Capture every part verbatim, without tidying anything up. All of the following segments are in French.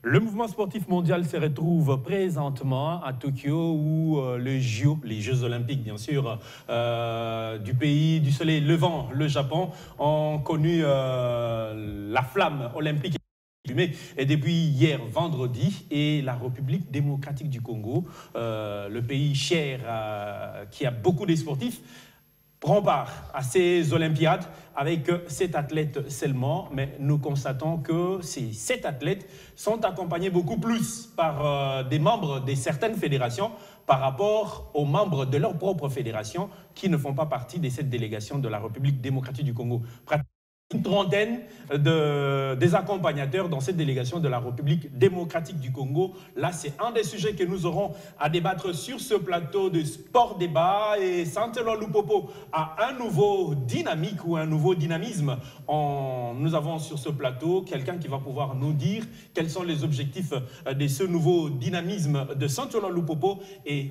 Le mouvement sportif mondial se retrouve présentement à Tokyo où euh, les J O, les Jeux olympiques bien sûr, euh, du pays du soleil levant, le Japon, ont connu euh, la flamme olympique. Et depuis hier vendredi, et la République démocratique du Congo, euh, le pays cher euh, qui a beaucoup de sportifs, prend part à ces Olympiades avec sept athlètes seulement, mais nous constatons que ces sept athlètes sont accompagnés beaucoup plus par euh, des membres de certaines fédérations par rapport aux membres de leur propre fédération qui ne font pas partie de cette délégation de la République démocratique du Congo. Une trentaine de, des accompagnateurs dans cette délégation de la République démocratique du Congo. Là, c'est un des sujets que nous aurons à débattre sur ce plateau de sport débat. Et Saint-Eloi Lupopo a un nouveau dynamique ou un nouveau dynamisme. En, nous avons sur ce plateau quelqu'un qui va pouvoir nous dire quels sont les objectifs de ce nouveau dynamisme de Saint-Eloi Lupopo. Et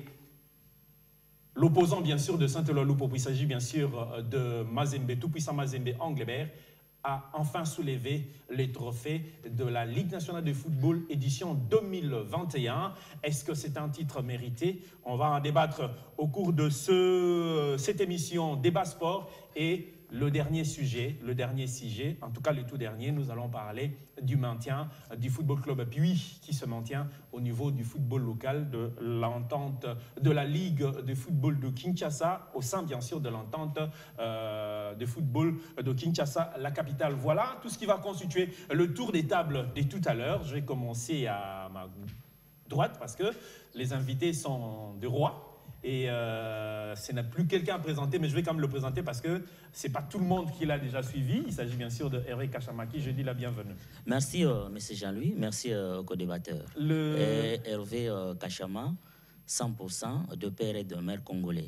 l'opposant, bien sûr, de Saint-Eloi Lupopo, il s'agit bien sûr de Mazembe, tout-puissant Mazembe Anglebert, a enfin soulevé les trophées de la Ligue nationale de football édition deux mille vingt et un. Est-ce que c'est un titre mérité? On va en débattre au cours de ce, cette émission Débat Sport. Et le dernier sujet, le dernier sujet, en tout cas le tout dernier, nous allons parler du maintien du Football Club Puis qui se maintient au niveau du football local de l'entente de la Ligue de football de Kinshasa, au sein bien sûr de l'entente euh, de football de Kinshasa, la capitale. Voilà tout ce qui va constituer le tour des tables de tout à l'heure. Je vais commencer à ma droite parce que les invités sont de roi. Et euh, ce n'est plus quelqu'un à présenter, mais je vais quand même le présenter parce que ce n'est pas tout le monde qui l'a déjà suivi. Il s'agit bien sûr de Hervé Kachamaki. Je dis la bienvenue. Merci, euh, M. Jean-Louis. Merci euh, aux co-débatteurs. Le... Et Hervé euh, Kachama, cent pour cent de père et de mère congolais.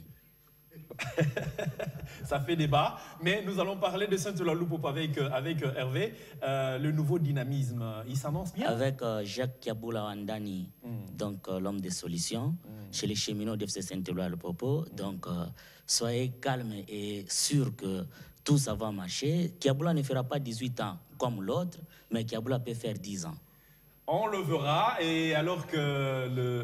Ça fait débat, mais nous allons parler de Saint-Eloi Lupopo avec, avec Hervé. Euh, le nouveau dynamisme, il s'annonce bien. Avec euh, Jacques Kiaboula Wandani, mm. donc euh, l'homme des solutions, mm. chez les cheminots d'F C Saint-Eloi Lupopo. Mm. Donc, euh, soyez calmes et sûrs que tout ça va marcher. Kiaboula ne fera pas dix-huit ans comme l'autre, mais Kiaboula peut faire dix ans. On le verra, et alors que le...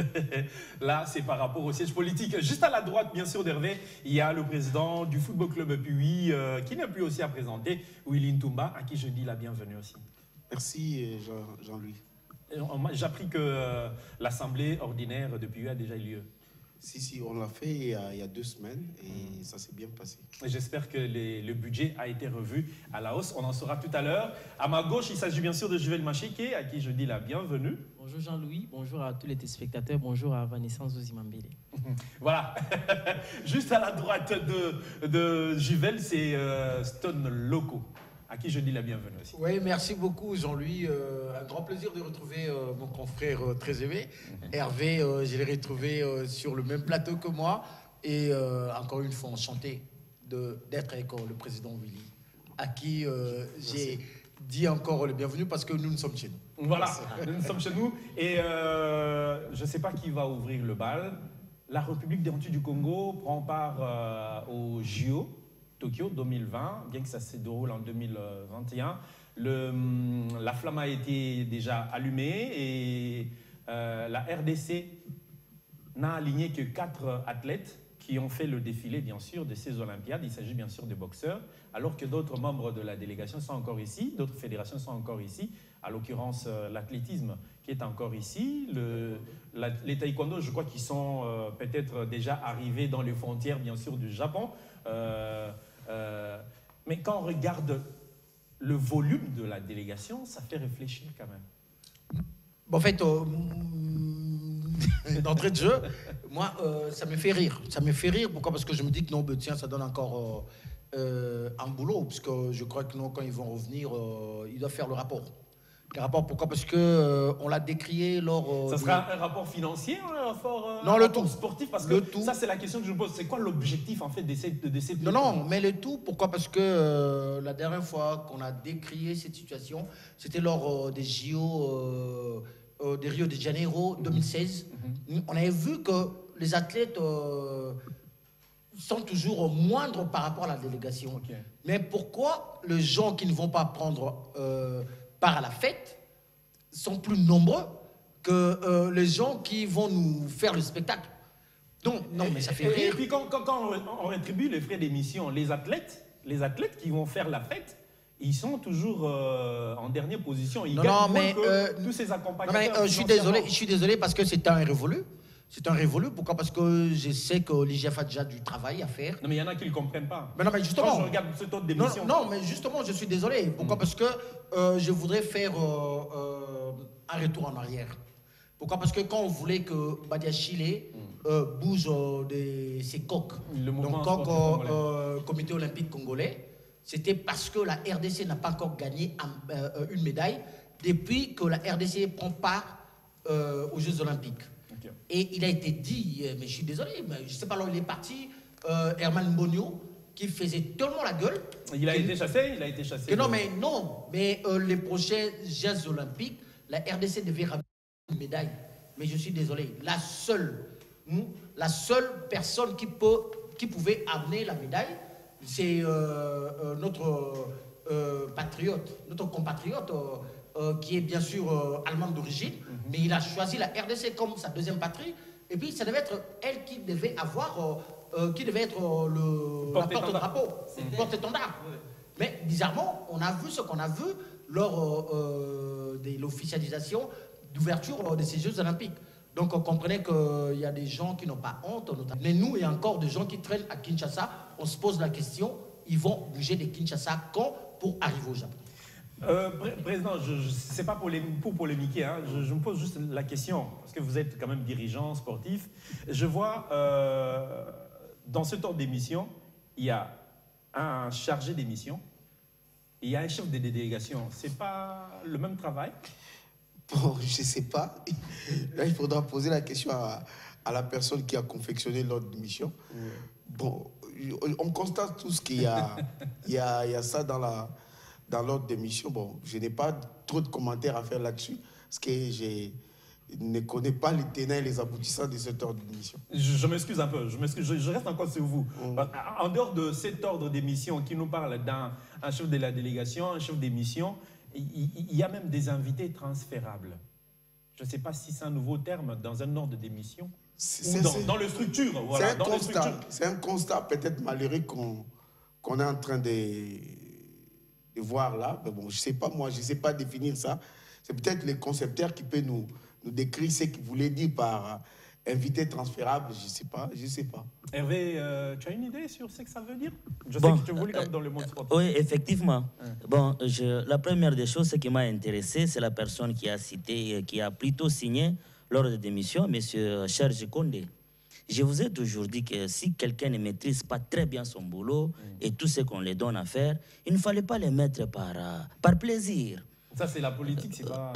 là, c'est par rapport au siège politique. Juste à la droite, bien sûr, d'Hervé, il y a le président du Football Club Puis, euh, qui n'est plus aussi à présenter, Willy Ntumba, à qui je dis la bienvenue aussi. Merci, Jean-Louis. J'ai appris que euh, l'assemblée ordinaire de Puis a déjà eu lieu. Si, si, on l'a fait il y, a, il y a deux semaines et mmh. ça s'est bien passé. J'espère que les, le budget a été revu à la hausse. On en saura tout à l'heure. À ma gauche, il s'agit bien sûr de Juvel Machike, à qui je dis la bienvenue. Bonjour Jean-Louis, bonjour à tous les téléspectateurs, bonjour à Vanessa Nzouzi-Mambele. Voilà. Juste à la droite de, de Juvel, c'est euh, Stone Loco, à qui je dis la bienvenue aussi. Oui, merci beaucoup Jean-Louis. Euh, un grand plaisir de retrouver euh, mon confrère euh, très aimé. Mm-hmm. Hervé, euh, je l'ai retrouvé euh, sur le même plateau que moi. Et euh, encore une fois, enchanté d'être avec euh, le président Willy, à qui euh, j'ai dit encore le bienvenu parce que nous, nous sommes chez nous. Voilà, nous, nous sommes chez nous. Et euh, je ne sais pas qui va ouvrir le bal. La République démocratique du Congo prend part euh, au J O Tokyo deux mille vingt, bien que ça se déroule en deux mille vingt et un. Le, la flamme a été déjà allumée et euh, la R D C n'a aligné que quatre athlètes qui ont fait le défilé, bien sûr, de ces Olympiades. Il s'agit bien sûr de boxeurs, alors que d'autres membres de la délégation sont encore ici, d'autres fédérations sont encore ici, à l'occurrence euh, l'athlétisme qui est encore ici, le, la, les taekwondo, je crois qu'ils sont euh, peut-être déjà arrivés dans les frontières, bien sûr, du Japon. Euh, Euh, mais quand on regarde le volume de la délégation, ça fait réfléchir quand même. Bon, en fait, euh, d'entrée de jeu, moi, euh, ça me fait rire. Ça me fait rire. Pourquoi? Parce que je me dis que non, ben, tiens, ça donne encore euh, un boulot. Parce que je crois que non, quand ils vont revenir, euh, ils doivent faire le rapport. Le rapport, pourquoi? Parce que euh, on l'a décrié lors. Euh, ça sera de... un rapport financier, un rapport, euh, non, un le rapport tout. sportif, parce que le tout. Ça, c'est la question que je me pose. C'est quoi l'objectif en fait de ces, de ces Non, non, mais le tout. Pourquoi? Parce que euh, la dernière fois qu'on a décrié cette situation, c'était lors euh, des J O euh, euh, des Rio de Janeiro deux mille seize. Mm-hmm. On avait vu que les athlètes euh, sont toujours moindres par rapport à la délégation. Okay. Mais pourquoi les gens qui ne vont pas prendre euh, part à la fête sont plus nombreux que euh, les gens qui vont nous faire le spectacle. Donc, non, mais ça fait et, rire. Et puis quand, quand, quand on rétribue les frais d'émission, les athlètes, les athlètes qui vont faire la fête, ils sont toujours euh, en dernière position. Ils non, gagnent non, moins mais, que euh, tous ces non, accompagnateurs. mais euh, je suis désolé, je suis désolé parce que c'est un révolu. C'est un révolu. Pourquoi? Parce que je sais que l'I G F a déjà du travail à faire. Non, mais il y en a qui ne le comprennent pas. Mais non, mais justement. Quand je regarde ce taux d'émission. Non, non, mais justement, je suis désolé. Pourquoi? Mm. Parce que euh, je voudrais faire euh, euh, un retour en arrière. Pourquoi? Parce que quand on voulait que Badia Chile mm. euh, bouge euh, de ses coques, le donc coq euh, euh, comité olympique congolais, c'était parce que la R D C n'a pas encore gagné un, euh, une médaille depuis que la R D C prend part euh, aux Jeux olympiques. Okay. Et il a été dit, mais je suis désolé, mais je ne sais pas là où il est parti, euh, Herman Bonio, qui faisait tellement la gueule. Il a été chassé, il a été chassé. Que non, mais non, mais euh, les prochains Jeux olympiques, la R D C devait ramener une médaille. Mais je suis désolé, la seule, la seule personne qui, peut, qui pouvait amener la médaille, c'est euh, euh, notre euh, patriote, notre compatriote, euh, euh, qui est bien sûr euh, allemand d'origine, mm-hmm. mais il a choisi la R D C comme sa deuxième patrie, et puis ça devait être elle qui devait avoir, euh, euh, qui devait être euh, le porte la porte-drapeau, mm-hmm. porte-étendard. Oui. Mais bizarrement, on a vu ce qu'on a vu lors euh, de l'officialisation d'ouverture de ces Jeux olympiques. Donc, on comprenait qu'il y a des gens qui n'ont pas honte. Mais nous, il y a encore des gens qui traînent à Kinshasa. On se pose la question, ils vont bouger de Kinshasa quand pour arriver au Japon? euh, Président, je ne sais pas pour, les, pour polémiquer, hein, je, je me pose juste la question, parce que vous êtes quand même dirigeant sportif. Je vois, euh, dans ce temps d'émission, il y a un chargé d'émission, il y a un chef de délégation. Ce n'est pas le même travail? Bon, je ne sais pas. Là, il faudra poser la question à, à la personne qui a confectionné l'ordre d'émission. Oui. Bon, on constate tous qu'il y a, il y a, il y a ça dans la, dans l'ordre d'émission. Bon, je n'ai pas trop de commentaires à faire là-dessus, parce que je ne connais pas les tenants et les aboutissants de cet ordre d'émission. Je, je m'excuse un peu, je, m'excuse, je, je reste encore sur vous. Mmh. En dehors de cet ordre d'émission qui nous parle d'un un chef de la délégation, un chef d'émission, il y a même des invités transférables. Je ne sais pas si c'est un nouveau terme dans un ordre d'émission ou dans, dans les structures. Voilà, c'est un, un constat peut-être malheureux qu'on qu'on est en train de, de voir là. Mais bon, je ne sais pas, moi, je ne sais pas définir ça. C'est peut-être les concepteurs qui peuvent nous, nous décrire ce qu'ils voulaient dire par invité transférable. Je ne sais pas, je ne sais pas. Hervé, euh, tu as une idée sur ce que ça veut dire? Je bon, sais que tu voulais comme dans le monde sportif. Oui, effectivement. Hein. Bon, je, la première des choses, ce qui m'a intéressé, c'est la personne qui a cité, qui a plutôt signé l'ordre d'émission, M. Serge Condé. Je vous ai toujours dit que si quelqu'un ne maîtrise pas très bien son boulot mmh. et tout ce qu'on lui donne à faire, il ne fallait pas le mettre par, uh, par plaisir. Ça, c'est la politique, c'est pas...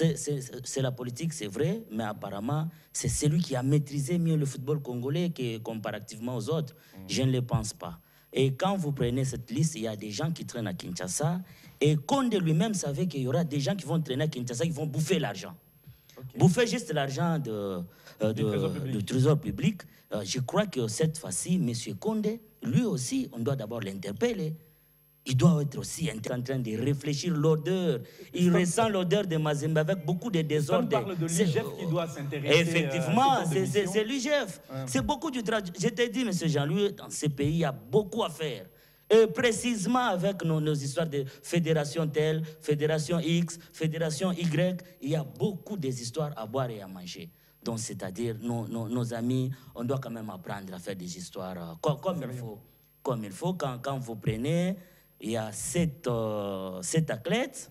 C'est la politique, c'est vrai, mais apparemment, c'est celui qui a maîtrisé mieux le football congolais que, comparativement aux autres. Mmh. Je ne le pense pas. Et quand vous prenez cette liste, il y a des gens qui traînent à Kinshasa, et Condé lui-même savait qu'il y aura des gens qui vont traîner à Kinshasa, qui vont bouffer l'argent. Okay. Bouffer juste l'argent de, euh, de, trésor du trésor public. Euh, je crois que cette fois-ci, M. Condé, lui aussi, on doit d'abord l'interpeller. Il doit être aussi en train de réfléchir l'odeur. Il ça ressent l'odeur de Mazembe avec beaucoup de désordre. On parle de l'I G F qui doit s'intéresser. Effectivement, euh, c'est l'I G F. Ouais. C'est beaucoup du travail. Je t'ai dit, M. Jean-Louis, dans ces pays, il y a beaucoup à faire. Et précisément avec nos, nos histoires de fédération telle, fédération X, fédération Y, il y a beaucoup des histoires à boire et à manger. Donc, c'est-à-dire, nos, nos, nos amis, on doit quand même apprendre à faire des histoires euh, comme, comme il faut. Comme il faut, quand, quand vous prenez... Il y a sept, euh, sept athlètes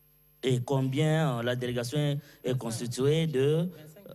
et combien euh, la délégation est constituée de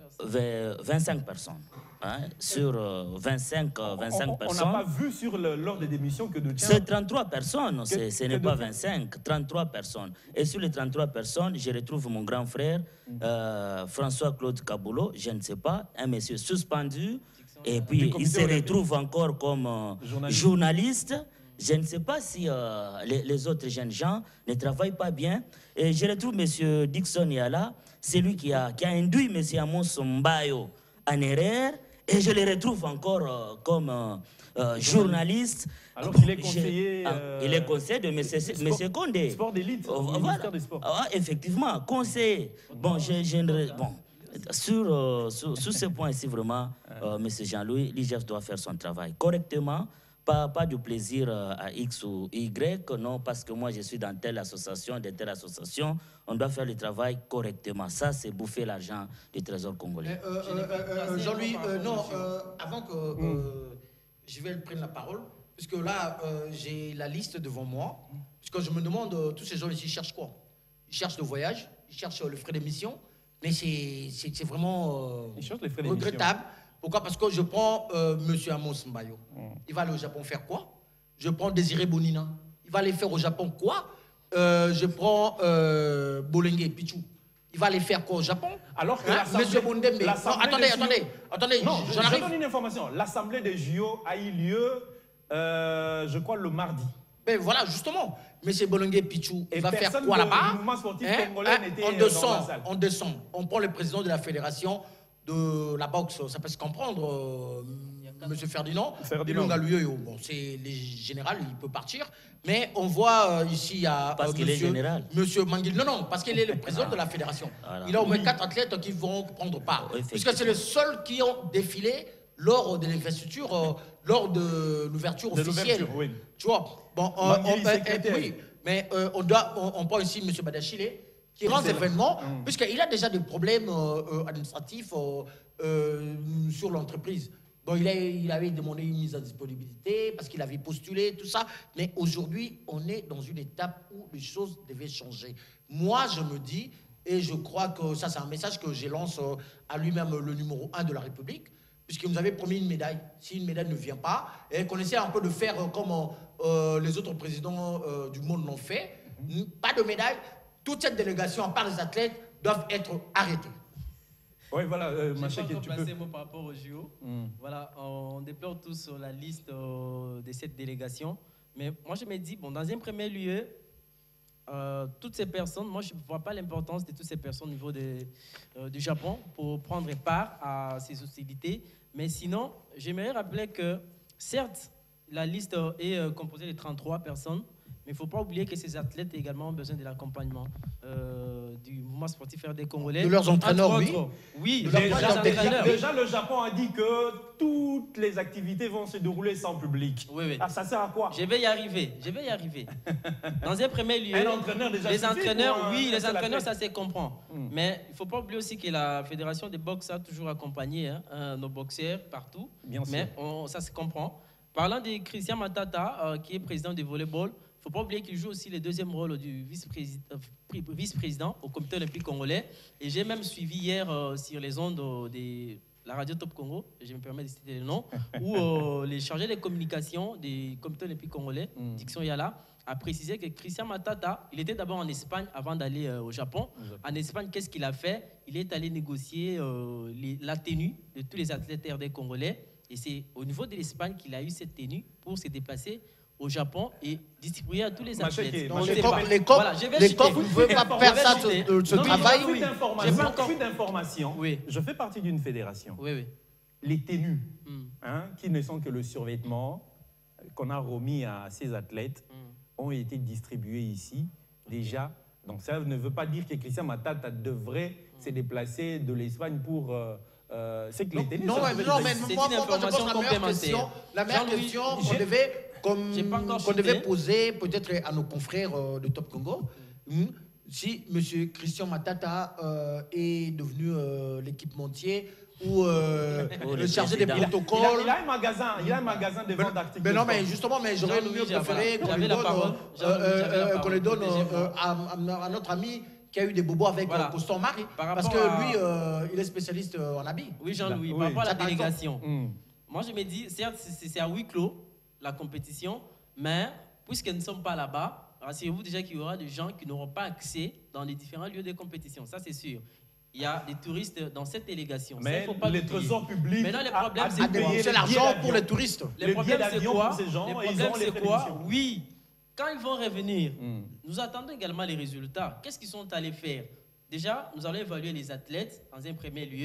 vingt-cinq personnes. Hein, sur euh, vingt-cinq, euh, vingt-cinq on, on, personnes. On n'a pas vu sur l'ordre d'émission que de... C'est trente-trois personnes, que, ce n'est pas vingt-cinq, trente-trois personnes. Et sur les trente-trois personnes, je retrouve mon grand frère, euh, François-Claude Kaboulot, je ne sais pas, un monsieur suspendu, et puis il se retrouve encore comme euh, journaliste. journaliste. Je ne sais pas si euh, les, les autres jeunes gens ne travaillent pas bien. Et je retrouve M. Dixon Yala, c'est lui qui a, qui a induit M. Amos Mbayo en erreur Et je les retrouve encore euh, comme euh, euh, journaliste. Alors qu'il est conseiller... Ah, euh, il est conseiller de M. Condé. Sport d'élite, Oh, au voilà. ministère des Sports. Ah, effectivement, conseiller. Bon, je, je ne- bon, sur, euh, sur, sur ce point ici, vraiment, euh, M. Jean-Louis, l'I G F doit faire son travail correctement. Pas, pas du plaisir euh, à X ou Y, non, parce que moi je suis dans telle association, de telle association, on doit faire le travail correctement. Ça, c'est bouffer l'argent du Trésor congolais. Euh, euh, euh, euh, Jean-Louis, euh, non, euh, avant que euh, je vais prendre la parole, puisque là, euh, j'ai la liste devant moi, puisque je me demande, euh, tous ces gens ici cherchent quoi? Ils cherchent le voyage, ils cherchent euh, le frais d'émission, mais c'est c'est- c'est vraiment euh, Ils cherchent les frais d'émission. regrettable. Pourquoi? Parce que je prends euh, M. Amos Mbayo. Il va aller au Japon faire quoi? Je prends Désiré Bonina. Il va aller faire au Japon quoi? Euh, Je prends euh, Bolengue Pichou. Il va aller faire quoi au Japon? Alors que Hein, l'Assemblée- Monsieur Bondembe. Non, l'Assemblée attendez, des attendez, J O attendez, Non, j'en je, je arrive. donne une information. L'Assemblée des J O a eu lieu, euh, je crois, le mardi. Ben voilà, justement. Monsieur Bolengue Pichou, il Et va faire personne quoi de- là-bas? du mouvement sportif Hein, congolais hein, n'était, on euh, dans la descend, salle. on descend. On prend le président de la fédération de la boxe, ça peut se comprendre, euh, Monsieur Ferdinand. Ferdinand. Ilunga Luyoyo. Bon, c'est les généraux, il peut partir. Mais on voit euh, ici, il y a Parce qu'il est monsieur, général. Monsieur Manguil. Non, non, parce qu'il est le président de la fédération. Voilà. Il a au moins quatre athlètes qui vont prendre part. Oui, Puisque c'est les seuls qui ont défilé lors de l'investiture, euh, lors de l'ouverture De officielle. l'ouverture, oui. Tu vois, bon, euh, Manguil, on, euh, secrétaire. oui, mais euh, on, doit, on, on prend ici M. Badachile, qui rend C'est- événements, Mm. puisqu'il a déjà des problèmes euh, euh, administratifs euh, euh, sur l'entreprise. Bon, il, a, il avait demandé une mise en disponibilité parce qu'il avait postulé, tout ça. Mais aujourd'hui, on est dans une étape où les choses devaient changer. Moi, je me dis, et je crois que ça, c'est un message que je lance euh, à lui-même, le numéro un de la République, puisqu'il nous avait promis une médaille. Si une médaille ne vient pas, et qu'on essaie un peu de faire euh, comme euh, les autres présidents euh, du monde l'ont fait, mm-hmm. Pas de médaille, toute cette délégation, à part les athlètes, doivent être arrêtés. Oui, voilà, euh, Je Maché, n'ai pas encore tu peux. placé un mot par rapport au J O. Mm. Voilà, on déplore tous sur la liste euh, de cette délégation. Mais moi, je me dis, bon, dans un premier lieu, euh, toutes ces personnes, moi, je ne vois pas l'importance de toutes ces personnes au niveau de, euh, du Japon pour prendre part à ces hostilités. Mais sinon, j'aimerais rappeler que, certes, la liste euh, est euh, composée de trente-trois personnes, mais il ne faut pas oublier que ces athlètes également ont besoin de l'accompagnement euh, du mouvement sportif R D congolais. De leurs entraîneurs, Entre oui. autres, Oui, De de leurs leurs Déjà, entraîneurs. entraîneurs. déjà, le Japon a dit que toutes les activités vont se dérouler sans public. Oui, oui. Ah, ça sert à quoi? Je vais y arriver, je vais y arriver. Dans un premier lieu, Un entraîneur déjà les suffit entraîneurs, pour un- oui, un les seul entraîneurs, athlète. ça se comprend. Mm. Mais il ne faut pas oublier aussi que la fédération de boxe a toujours accompagné hein, euh, nos boxeurs partout. Bien sûr. Mais on- ça se comprend. Parlant de Christian Matata, euh, qui est président du volleyball, il ne faut pas oublier qu'il joue aussi le deuxième rôle du vice-président, euh, pri- vice-président au comité olympique congolais. Et j'ai même suivi hier euh, sur les ondes euh, de la radio Top Congo, je me permets de citer le nom, où euh, les chargés de communication du comité olympique congolais, Mm. Diction Yala, a précisé que Christian Matata, il était d'abord en Espagne avant d'aller euh, au Japon. Au Japon. En Espagne, qu'est-ce qu'il a fait? Il est allé négocier euh, les- la tenue de tous les athlètes R D congolais. Et c'est au niveau de l'Espagne qu'il a eu cette tenue pour se déplacer au Japon et distribuer à tous les Macheke, athlètes. Donc, Donc, je les sais copes, pas. les copes, Voilà, je vais les citer. copes, vous ne pouvez pas Je faire vais ça, citer. ce, ce Non, mais travail. il Fuite Oui. d'information, J'ai pas encore- fuite d'information. Oui. Je fais partie d'une fédération. Oui, oui. Les tenues, Mm. hein, qui ne sont que le survêtement qu'on a remis à ces athlètes, Mm. ont été distribuées ici déjà. Donc ça ne veut pas dire que Christian Matata devrait se déplacer de l'Espagne pour... euh, euh, c'est que les tenues... Non, ça mais, devait non, être mais ici. C'est moi, une moi, moi, je pense information que la meilleure complémentaire. question, la meilleure Jean-Louis, question qu'on j'ai- devait, comme- j'ai pas encore qu'on cité. devait poser peut-être à nos confrères euh, de Top Congo, hmm, si M. Christian Matata euh, est devenu euh, l'équipementier ou euh, Oh, le le chargé des président. Il a, protocoles. il a un magasin, il a un magasin de vente d'articles. Mais non, de mais sport. justement, mais j'aurais Jean-Louis, mieux j'avais- préféré qu'on j'avais les la donne, parole. euh, Jean-Louis, euh, j'avais la euh, qu'on parole. les donne Protégez-moi. euh, à, à- à notre ami qui a eu des bobos avec Voilà. euh, Constant Marie, Par parce que rapport à- lui, euh, il est spécialiste euh, en habits. Oui, Jean-Louis, Oui. par rapport à la Ça, par exemple. délégation. Hmm. Moi, je me dis, certes, c'est c'est à huis clos, la compétition, mais puisque nous ne sommes pas là-bas, rassurez-vous déjà qu'il y aura des gens qui n'auront pas accès dans les différents lieux de compétition. Ça, c'est sûr. Il y a des touristes dans cette délégation. Ça, il Mais faut pas les l'oublier. trésors publics Maintenant, le a- problème, a c'est dépayé quoi les C'est billets l'argent pour d'avion. les touristes. Le Les problème, billets c'est d'avion quoi? pour ces gens, Le et ils problème, ont les c'est frais quoi? d'émission. Oui. Quand ils vont revenir, Hmm. nous attendons également les résultats. Qu'est-ce qu'ils sont allés faire? Déjà, nous allons évaluer les athlètes dans un premier lieu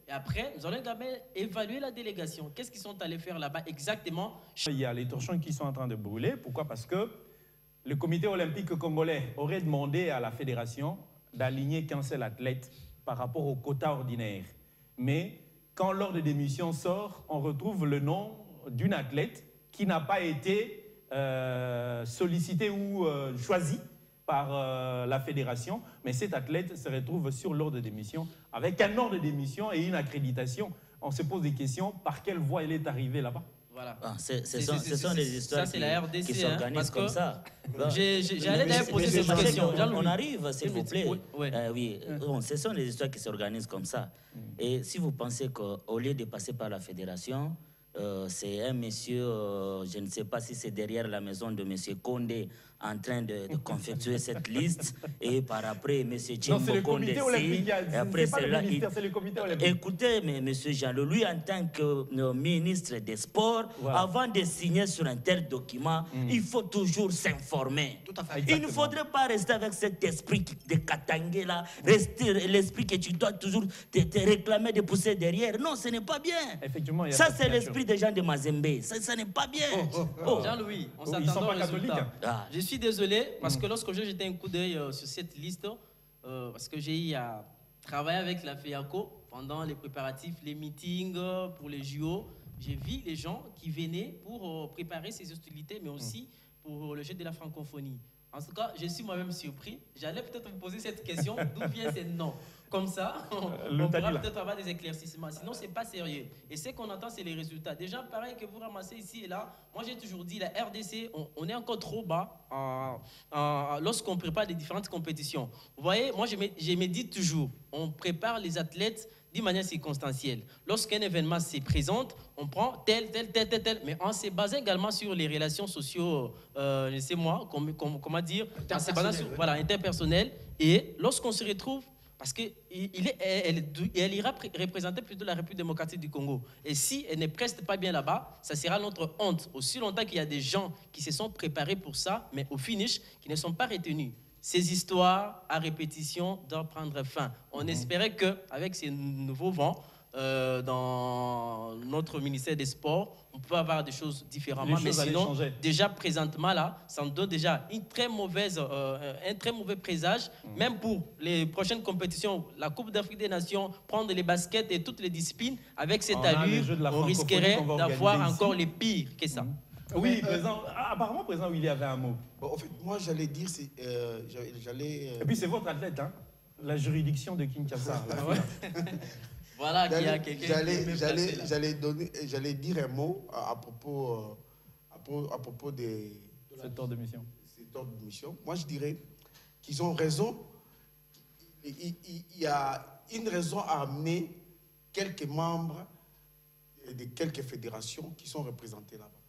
Et après, nous allons également évaluer la délégation. Qu'est-ce qu'ils sont allés faire là-bas exactement? Il y a les torchons qui sont en train de brûler. Pourquoi? Parce que le comité olympique congolais aurait demandé à la fédération d'aligner qu'un seul athlète par rapport au quota ordinaire. Mais quand l'ordre d'émission sort, on retrouve le nom d'une athlète qui n'a pas été euh, sollicitée ou euh, choisie par euh, la fédération, mais cet athlète se retrouve sur l'ordre d'émission avec un ordre d'émission et une accréditation. On se pose des questions, par quelle voie elle est arrivée là-bas? Voilà. Ah, ce sont, sont des histoires ça, qui, la R D C, qui s'organisent hein, comme ça. J'allais d'ailleurs poser cette question. On, on arrive, s'il vous plaît. Oui, oui. Euh, oui. Bon, ce sont des histoires qui s'organisent comme ça. Et si vous pensez qu'au lieu de passer par la fédération, euh, c'est un monsieur, euh, je ne sais pas si c'est derrière la maison de monsieur Condé, en train de, de confectionner cette liste, et par après, monsieur Tchembo Condé, et après c'est là, il... c'est le comité olympique. Écoutez, mais monsieur Jean-Loup, lui, en tant que euh, ministre des Sports, voilà. Avant de signer sur un tel document, mm. il faut toujours s'informer. Il ne faudrait pas rester avec cet esprit de Katangé là, rester l'esprit que tu dois toujours te, te réclamer de pousser derrière. Non, ce n'est pas bien. Effectivement, ça, c'est l'esprit des gens de Mazembe. Ça, ça n'est pas bien. Oh, oh, oh. Jean-Louis, on s'attend ils sont pas catholiques. Ah. Je suis désolé, parce que lorsque j'ai jeté un coup d'œil euh, sur cette liste, euh, parce que j'ai eu à travailler avec la FEACO pendant les préparatifs, les meetings euh, pour les J O, j'ai vu les gens qui venaient pour euh, préparer ces hostilités, mais aussi pour le jeu de la francophonie. En tout cas, je suis moi-même surpris. J'allais peut-être vous poser cette question, d'où vient ce nom? Comme ça, on, on pourra peut-être avoir des éclaircissements. Sinon, ce n'est pas sérieux. Et ce qu'on entend, c'est les résultats. Déjà, pareil que vous ramassez ici et là, moi j'ai toujours dit, la R D C, on, on est encore trop bas euh, euh, lorsqu'on prépare les différentes compétitions. Vous voyez, moi je me, je me dis toujours, on prépare les athlètes d'une manière circonstancielle. Lorsqu'un événement se présente, on prend tel, tel, tel, tel, tel, mais on s'est basé également sur les relations sociaux, euh, je sais moi, comme, comme, comment dire, on s'est basé sur, voilà, interpersonnelles. Et lorsqu'on se retrouve, parce qu'elle elle, elle ira représenter plutôt la République démocratique du Congo. Et si elle ne preste pas bien là-bas, ça sera notre honte. Aussi longtemps qu'il y a des gens qui se sont préparés pour ça, mais au finish, qui ne sont pas retenus. Ces histoires à répétition doivent prendre fin. On mmh. espérait qu'avec ces nouveaux vents, euh, dans notre ministère des Sports, on peut avoir des choses différemment. Mais sinon, déjà présentement, là, ça nous donne déjà une très mauvaise, euh, un très mauvais présage, mmh. même pour les prochaines compétitions, la Coupe d'Afrique des Nations, prendre les baskets et toutes les disciplines, avec cette on allure, on risquerait d'avoir encore les pires que ça. Mmh. Oui, euh, président, ah, apparemment, président, il y avait un mot. Bon, en fait, moi, j'allais dire, c'est, euh, j'allais... Euh... Et puis, c'est votre athlète, hein, la juridiction de Kinshasa. Ah ouais. Voilà qu'il y a quelqu'un qui j'allais, j'allais, donner, j'allais dire un mot à, à propos, euh, à, propos, à propos des... De cet ordre de mission. Cet ordre de mission. Moi, je dirais qu'ils ont raison. Il, il, il y a une raison à amener quelques membres de quelques fédérations qui sont représentés là-bas.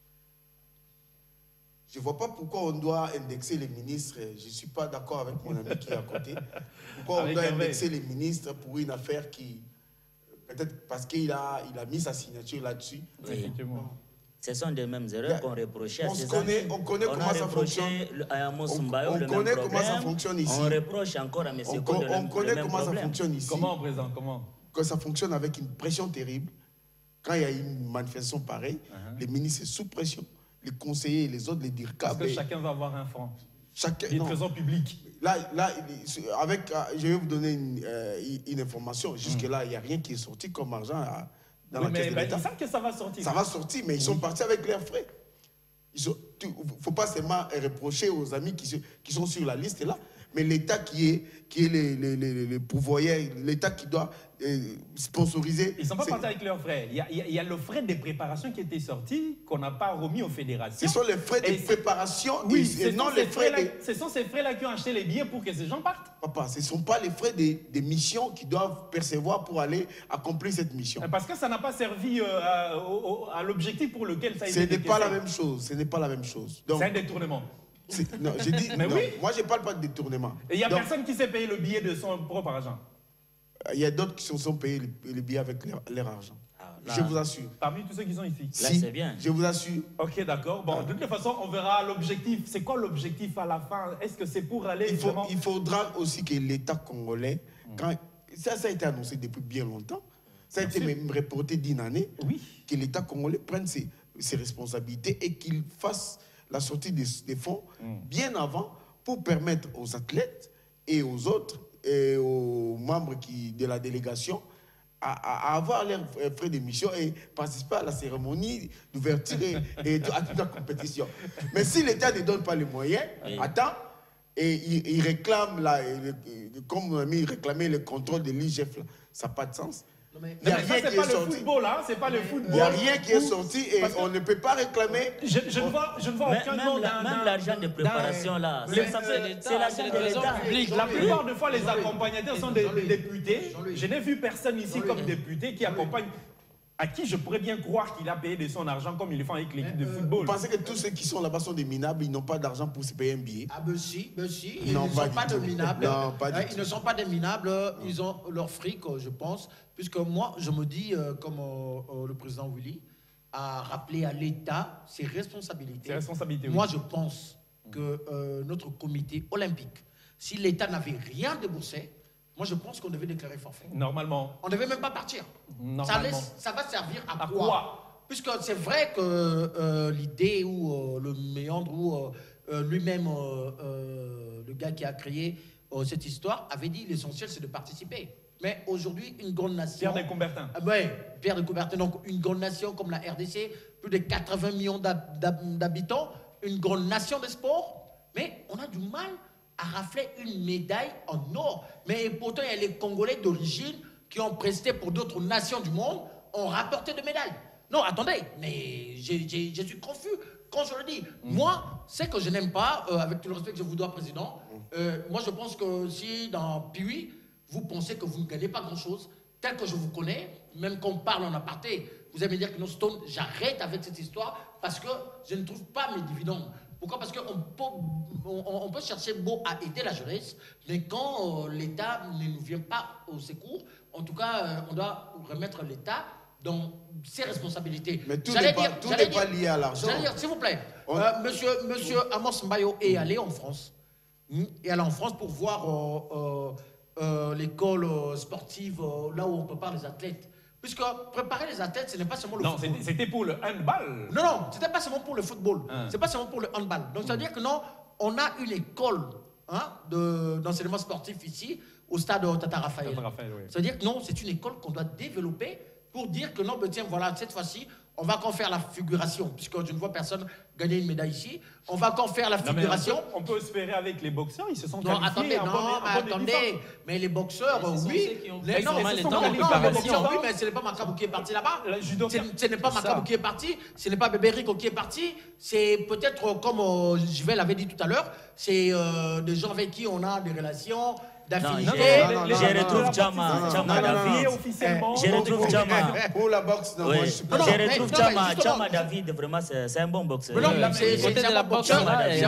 Je ne vois pas pourquoi on doit indexer les ministres. Je ne suis pas d'accord avec mon ami qui est à côté. Pourquoi avec on doit indexer les ministres pour une affaire qui... Peut-être parce qu'il a, il a mis sa signature là-dessus. Oui. Effectivement. Ce sont des mêmes erreurs qu'on reprochait à on ces connaît, on connaît on comment ça fonctionne. À Mosumbayo, on le connaît même comment ça fonctionne ici. On reproche encore à M. On, Condé on le, connaît le comment problème. ça fonctionne ici. Comment, président, comment? Quand ça fonctionne avec une pression terrible, quand il y a une manifestation pareille, uh-huh. les ministres sont sous pression. Les conseillers et les autres, les dire Parce que chacun va avoir un franc. Chacun. Des trésors publics. Là, là, avec, je vais vous donner une, euh, une information. Jusque-là, il n'y a rien qui est sorti comme argent à, dans oui, la mais caisse de ben, l'État. Ils savent que ça va sortir. Ça va sortir, mais ils sont oui. partis avec leurs frais. Il ne faut pas seulement reprocher aux amis qui, qui sont sur la liste là, mais l'État qui est, qui est les, les, les, les pourvoyeurs, l'État qui doit euh, sponsoriser. Ils ne sont pas partis avec leurs frais. Il y, a, il y a le frais de préparation qui était sorti, qu'on n'a pas remis aux fédérations. Ce sont les frais de et préparation oui, et, et non les frais, frais de... Ce sont ces frais-là qui ont acheté les billets pour que ces gens partent. Papa, ce ne sont pas les frais des, des missions qu'ils doivent percevoir pour aller accomplir cette mission. Parce que ça n'a pas servi euh, à, à, à l'objectif pour lequel ça a été Ce n'est pas la même chose. Ce n'est pas la même chose. C'est un détournement. Non, j'ai dit, mais non, oui. moi je ne parle pas de détournement. Et il n'y a Donc, personne qui s'est payé le billet de son propre argent. Il y a d'autres qui se sont payés le, le billet avec leur, leur argent. Ah, là, je vous assure. Parmi tous ceux qui sont ici. Là, si, c'est bien. Je vous assure. Ok, d'accord. Bon, ah. de toute façon, on verra l'objectif. C'est quoi l'objectif à la fin? Est-ce que c'est pour aller il, faut, vraiment... il faudra aussi que l'État congolais, mmh. quand, ça, ça a été annoncé depuis bien longtemps, Ça a été même reporté d'une année, oui. que l'État congolais prenne ses, ses responsabilités et qu'il fasse la sortie des, des fonds mm. bien avant pour permettre aux athlètes et aux autres, et aux membres qui, de la délégation, à, à avoir leurs frais d'émission et participer à la cérémonie d'ouverture et, et à toute la compétition. Mais si l'État ne donne pas les moyens, oui. attends, et il, il réclame, là, comme on a mis, réclamer le contrôle de l'I G F, là, ça n'a pas de sens. Non, mais, il y a rien qui est sorti. Le football, hein, c'est pas le football. Il n'y a rien qui est sorti et on ne peut pas réclamer. Je, je ne vois, je ne vois aucun nom. Même l'argent de préparation là, c'est l'argent de l'État. La plupart des fois, les accompagnateurs sont des députés. Je n'ai vu personne ici comme député qui accompagne. À qui je pourrais bien croire qu'il a payé de son argent comme il le fait avec l'équipe de football. Vous pensez que tous ceux qui sont là-bas sont des minables, ils n'ont pas d'argent pour se payer un billet? Ah ben si, ben si. Ils non, ne sont pas de minables. Non, pas du ils tout. ne sont pas des minables, ils ont leur fric, je pense. Puisque moi, je me dis, euh, comme euh, euh, le président Willy a rappelé à l'État ses responsabilités. Ses responsabilités, moi, oui. je pense que euh, notre comité olympique, si l'État n'avait rien déboursé, moi, je pense qu'on devait déclarer forfait. Normalement. On ne devait même pas partir. Ça, laisse, ça va servir à, à quoi, quoi Puisque c'est vrai que euh, l'idée ou euh, le méandre ou euh, lui-même, euh, euh, le gars qui a créé euh, cette histoire, avait dit l'essentiel, c'est de participer. Mais aujourd'hui, une grande nation... Pierre de Coubertin. Euh, oui, Pierre de Coubertin. Donc, une grande nation comme la R D C, plus de quatre-vingts millions d'habitants, une grande nation de sport, mais on a du mal à rafler une médaille en or. Mais pourtant, il y a les Congolais d'origine qui ont presté pour d'autres nations du monde, ont rapporté de médailles. Non, attendez, mais je suis confus quand je le dis. Mmh. Moi, c'est que je n'aime pas, euh, avec tout le respect que je vous dois, Président, euh, moi je pense que si dans Piwi, vous pensez que vous ne gagnez pas grand-chose, tel que je vous connais, même quand on parle en aparté, vous allez me dire que non, Stone, j'arrête avec cette histoire parce que je ne trouve pas mes dividendes. Pourquoi? Parce qu'on peut, on, on peut chercher beau à aider la jeunesse, mais quand euh, l'État ne nous vient pas au secours, en tout cas, euh, on doit remettre l'État dans ses responsabilités. Mais tout n'est pas, pas lié à l'argent. J'allais dire, s'il vous plaît, on... euh, monsieur, monsieur Amos Mbayo est allé en France, hmm, est allé en France pour voir euh, euh, euh, l'école euh, sportive, euh, là où on prépare les athlètes. Puisque préparer les athlètes, ce n'est pas seulement le non, football. Non, c'était pour le handball. Non, non, ce n'était pas seulement pour le football. Hein. Ce n'est pas seulement pour le handball. Donc, ça veut dire que non, on a une école hein, d'enseignement sportif ici, au stade Tata Raphaël. Tata Raphaël, oui. Ça veut dire que non, c'est une école qu'on doit développer pour dire que non, ben tiens, voilà, cette fois-ci, on va encore faire la figuration, puisque je ne vois personne gagner une médaille ici. On va encore faire la figuration. Non, on, peut, on peut espérer avec les boxeurs, ils se sont non, qualifiés. Attendez, non, bon, mais attendez, mais les boxeurs, mais oui. Qui ont les, non, les non, temps, non, les non, les boxeurs, oui, mais ce n'est pas Macabou qui est parti là-bas. Ce n'est pas Macabou qui est parti, ce n'est pas Bébé Rico qui est parti. C'est peut-être, comme euh, Jivel l'avait dit tout à l'heure, c'est euh, des gens avec qui on a des relations d'affinité. Je retrouve Chama, Chama David. Je retrouve Chama. Pour la boxe, non, moi je suis pas. Je retrouve Chama, Chama David, vraiment c'est un bon boxeur. Non, c'est un bon boxeur.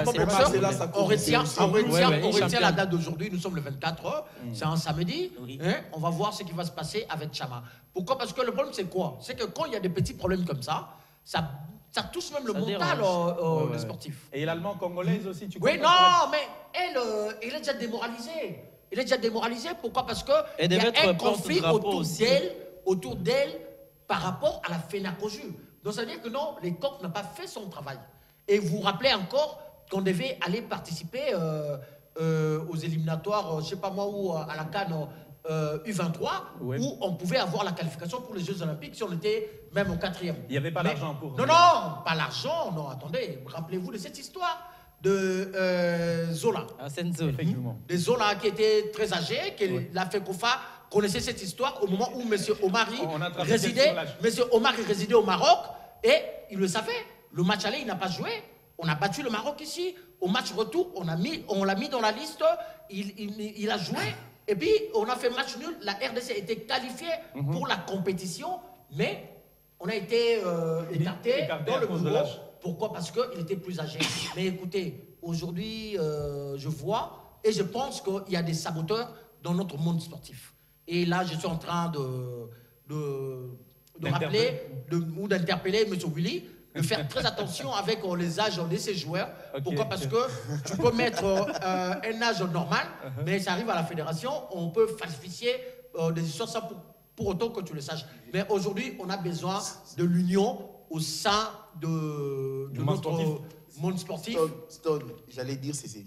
On retient, on retient, on retient la date d'aujourd'hui. Nous sommes le vingt-quatre. C'est un samedi. On va voir ce qui va se passer avec Chama. Pourquoi? Parce que le problème c'est quoi? C'est que quand il y a des petits problèmes comme ça, ça ça touche même le ça mental euh, ouais, des sportifs. Et l'allemand congolaise aussi, tu Oui, non, mais elle, euh, elle est déjà démoralisée. Elle est déjà démoralisée. Pourquoi? Parce qu'il y a un conflit autour d'elle, autour d'elle par rapport à la FENACOJU. Donc ça veut dire que non, les C O P n'a pas fait son travail. Et vous vous rappelez encore qu'on devait aller participer euh, euh, aux éliminatoires, euh, je ne sais pas moi où, à la CAN euh, U vingt-trois, ouais. où on pouvait avoir la qualification pour les Jeux Olympiques si on était même au quatrième. Il n'y avait pas l'argent pour... Non, non, pas l'argent, non, attendez, rappelez-vous de cette histoire de euh, Zola. Ah, Senzo. Effectivement. De Zola qui était très âgé, que oui. la FECOFA connaissait cette histoire au moment où M. Omari résidait, M. Omari résidait au Maroc et il le savait. Le match aller, il n'a pas joué. On a battu le Maroc ici. Au match retour, on l'a mis, on l'a mis dans la liste. Il, il, il a joué. Et puis, on a fait match nul. La R D C a été qualifiée mm-hmm. pour la compétition, mais on a été euh, écarté dans le bureau. Pourquoi? Parce qu'il était plus âgé. Mais écoutez, aujourd'hui, euh, je vois et je pense qu'il y a des saboteurs dans notre monde sportif. Et là, je suis en train de, de, de rappeler de, ou d'interpeller M. Willy, de faire très attention avec euh, les âges de ces joueurs. Okay. Pourquoi? Parce que tu peux mettre euh, un âge normal, uh-huh. mais ça arrive à la fédération, on peut falsifier euh, des histoires ça pour pour autant que tu le saches. Mais aujourd'hui, on a besoin de l'union au sein de, de notre sportif. monde sportif. Stone, Stone, j'allais dire, c'est...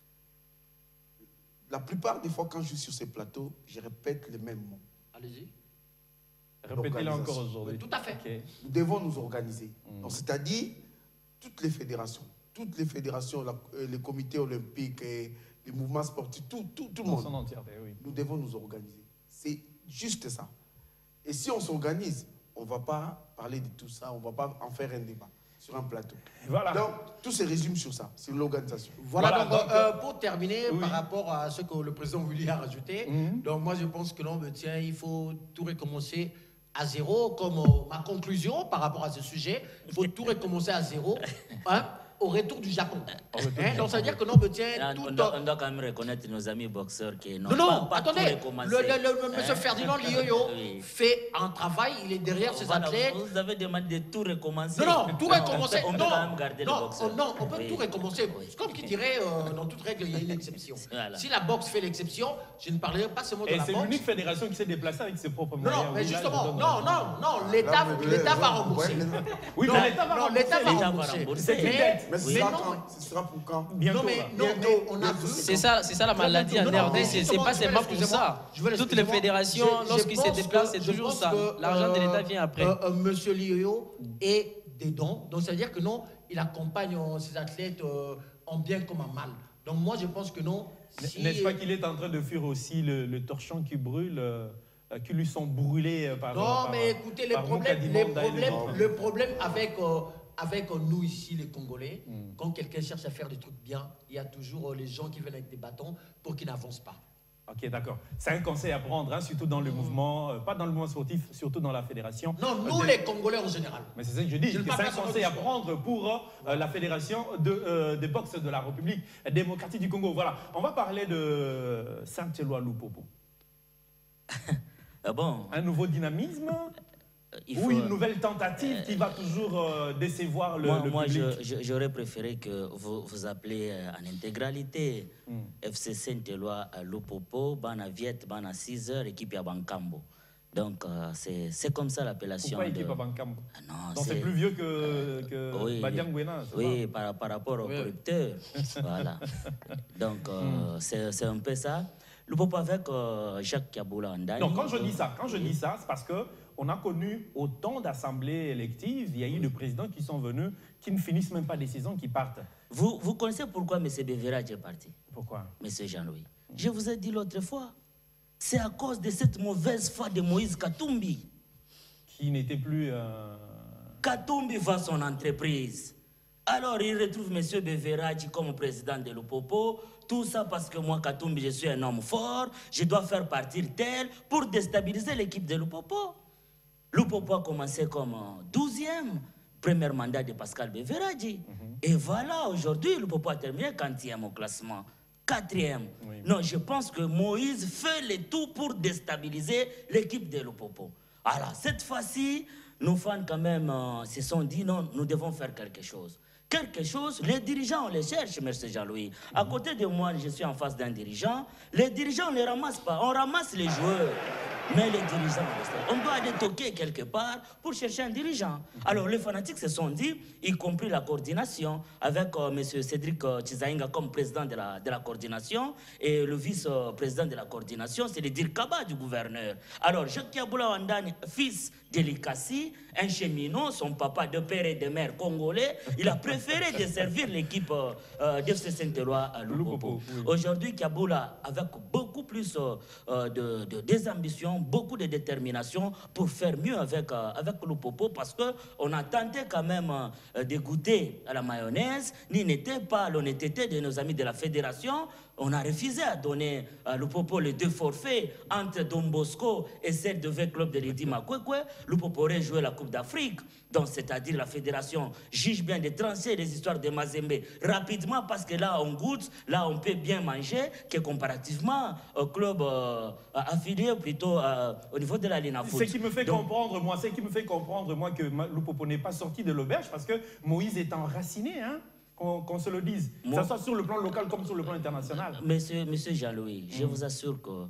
La plupart des fois, quand je suis sur ces plateaux, je répète les mêmes mots. Allez-y. Répétez-le encore aujourd'hui. Tout à fait. Okay. Nous devons nous organiser. Mmh. C'est-à-dire, toutes les fédérations, toutes les fédérations, la, les comités olympiques, et les mouvements sportifs, tout, tout, tout le monde. Son entièreté, oui. Nous devons nous organiser. C'est juste ça. Et si on s'organise, on ne va pas parler de tout ça, on ne va pas en faire un débat sur un plateau. Voilà. Donc, tout se résume sur ça, sur l'organisation. Voilà, Voilà, donc, donc, euh, pour terminer, oui. par rapport à ce que le président voulait rajouter, Mm-hmm. donc moi je pense que l'on me tient, il faut tout recommencer à zéro, comme euh, ma conclusion par rapport à ce sujet, il faut tout recommencer à zéro, hein, au retour du Japon. Hein, donc ça veut dire que l'on me tient Là, tout on, en... doit, on doit quand même reconnaître nos amis boxeurs qui n'ont Non, non, pas, pas attendez, tout le, recommencé. le, le- le- monsieur Hein? Ferdinand Lioyo Oui. fait un travail, il est derrière ses Voilà, athlètes. vous avez demandé de tout recommencer. Non, non, tout On peut- recommencer. On peut, non, quand même garder non, le boxeur. on, non, on peut Oui. tout recommencer. Oui. C'est comme qui dirait, euh, dans toute règle, il y a une exception. Voilà. Si la boxe fait l'exception, je ne parlerai pas seulement de Et la c'est boxe. l'unique fédération qui s'est déplacée avec ses propres Non, moyens. non, mais Oui, là, justement, je donne non, raison. non, non, l'État Là, mais- l'État va ouais, rembourser. ouais, Oui, Non, mais l'État va non, rembourser. l'État va L'État va rembourser. rembourser. C'est une Mais, dette. Mais ce, mais sera non, quand ce sera pour quand Bientôt, non, mais, là. non, Bientôt, mais on a bientôt. vu. C'est ça, c'est ça la maladie en Non, non, R D, c'est c'est justement, pas je vais seulement pour l'excuser-moi. ça. Je vais Toutes l'excuser-moi. les fédérations, Je- je lorsqu'ils se pense déplacent, que- c'est je toujours pense ça. que, L'argent de euh, l'État vient après. euh, euh, Monsieur Lioyo est dedans, donc ça veut dire que non, il accompagne euh, ses athlètes euh, en bien comme en mal. Donc moi je pense que non. Si, N'est-ce pas qu'il est en train de fuir aussi le, le torchon qui brûle, euh, qui lui sont brûlés euh, par... Non, par- mais écoutez, les par problèmes, Moukadi les Manda et les problèmes, autres. le problème avec, euh, avec euh, nous ici, les Congolais, Mm. quand quelqu'un cherche à faire des trucs bien, il y a toujours euh, les gens qui viennent avec des bâtons pour qu'ils n'avancent pas. Ok, d'accord. C'est un conseil à prendre, hein, surtout dans le mouvement, euh, pas dans le mouvement sportif, surtout dans la fédération. Non, nous Euh, les Congolais en général. Mais c'est ça que je dis, Je ne que parle c'est un pas sur conseil à notre prendre pour euh, la fédération de, euh, des boxe de la République démocratique du Congo. Voilà, on va parler de Saint-Éloi Lupopo. Ah bon, Un nouveau dynamisme euh, il ou faut... une nouvelle tentative qui va toujours euh, décevoir le, Moi, le moi, public. je- je- j'aurais préféré que vous vous appelez euh, en intégralité Mm. F C Saint-Éloi à Lupopo, Bana Viet, Bana six heures, équipe à Bankambo. Donc, euh, c'est c'est comme ça l'appellation. Pourquoi de... équipe à Bankambo? Ah non, Donc c'est plus vieux que, que Oui, Badiang Guéna, c'est oui par, par rapport aux Oui. corrupteurs. Voilà. Donc, euh, c'est c'est un peu ça. Lupopo avec euh, Jacques Kaboula Andani. Non, quand je dis ça, quand je dis ça, c'est parce que on a connu autant d'assemblées électives, il y a eu des présidents qui sont venus, qui ne finissent même pas des saisons, qui partent. Vous, vous connaissez pourquoi M. Beverage est parti, Pourquoi? M. Jean-Louis? Je vous ai dit l'autre fois, c'est à cause de cette mauvaise foi de Moïse Katumbi. Qui n'était plus... euh, Katumbi va son entreprise. Alors il retrouve M. Beverage comme président de Lupopo. Tout ça parce que moi, Katumbi, je suis un homme fort. Je dois faire partir tel pour déstabiliser l'équipe de Lupopo. Lupopo a commencé comme euh, douzième, premier mandat de Pascal Beverage. Et voilà, aujourd'hui, Lupopo a terminé quantième au classement. Quatrième. Oui. Non, je pense que Moïse fait le tout pour déstabiliser l'équipe de Lupopo. Alors, cette fois-ci, nos fans, quand même, euh, se sont dit non, nous devons faire quelque chose. Quelque chose, les dirigeants, on les cherche, merci Jean-Louis. À côté de moi, je suis en face d'un dirigeant. Les dirigeants, on ne les ramasse pas, on ramasse les joueurs. Mais les dirigeants, on doit aller toquer quelque part pour chercher un dirigeant. Alors, les fanatiques se sont dit, y compris la coordination, avec euh, M. Cédric euh, Chizaïnga comme président de la, de la coordination, et le vice-président de la coordination, c'est le Dirkaba du gouverneur. Alors, Jacques Kaboula Wandani, fils d'Elikassi, un cheminot, son papa de père et de mère congolais, il a préféré desservir l'équipe euh, euh, d'F C Saint-Éloi à Lupopo. Lupopo, oui. Aujourd'hui, Kaboula, avec beaucoup plus euh, euh, de, de désambition, beaucoup de détermination pour faire mieux avec, euh, avec Lupopo, parce qu'on a tenté quand même euh, de goûter à la mayonnaise, ni n'était pas l'honnêteté de nos amis de la fédération. On a refusé à donner à Lupopo les deux forfaits entre Don Bosco et celle de V Club de Lidi Makwekwe. Lupopo aurait joué la Coupe d'Afrique. Donc, c'est-à-dire la fédération juge bien de trancher les histoires de Mazembe rapidement parce que là, on goûte, là, on peut bien manger, que comparativement au club euh, affilié plutôt euh, au niveau de la Lina Foot. Ce qui me fait Donc, comprendre, moi, ce qui me fait comprendre, moi, que Ma- Lupopo n'est pas sorti de l'auberge parce que Moïse est enraciné, hein, qu'on qu'on se le dise. Que Moi- ce soit sur le plan local comme sur le plan international. Monsieur, monsieur Jean-Louis, je vous assure que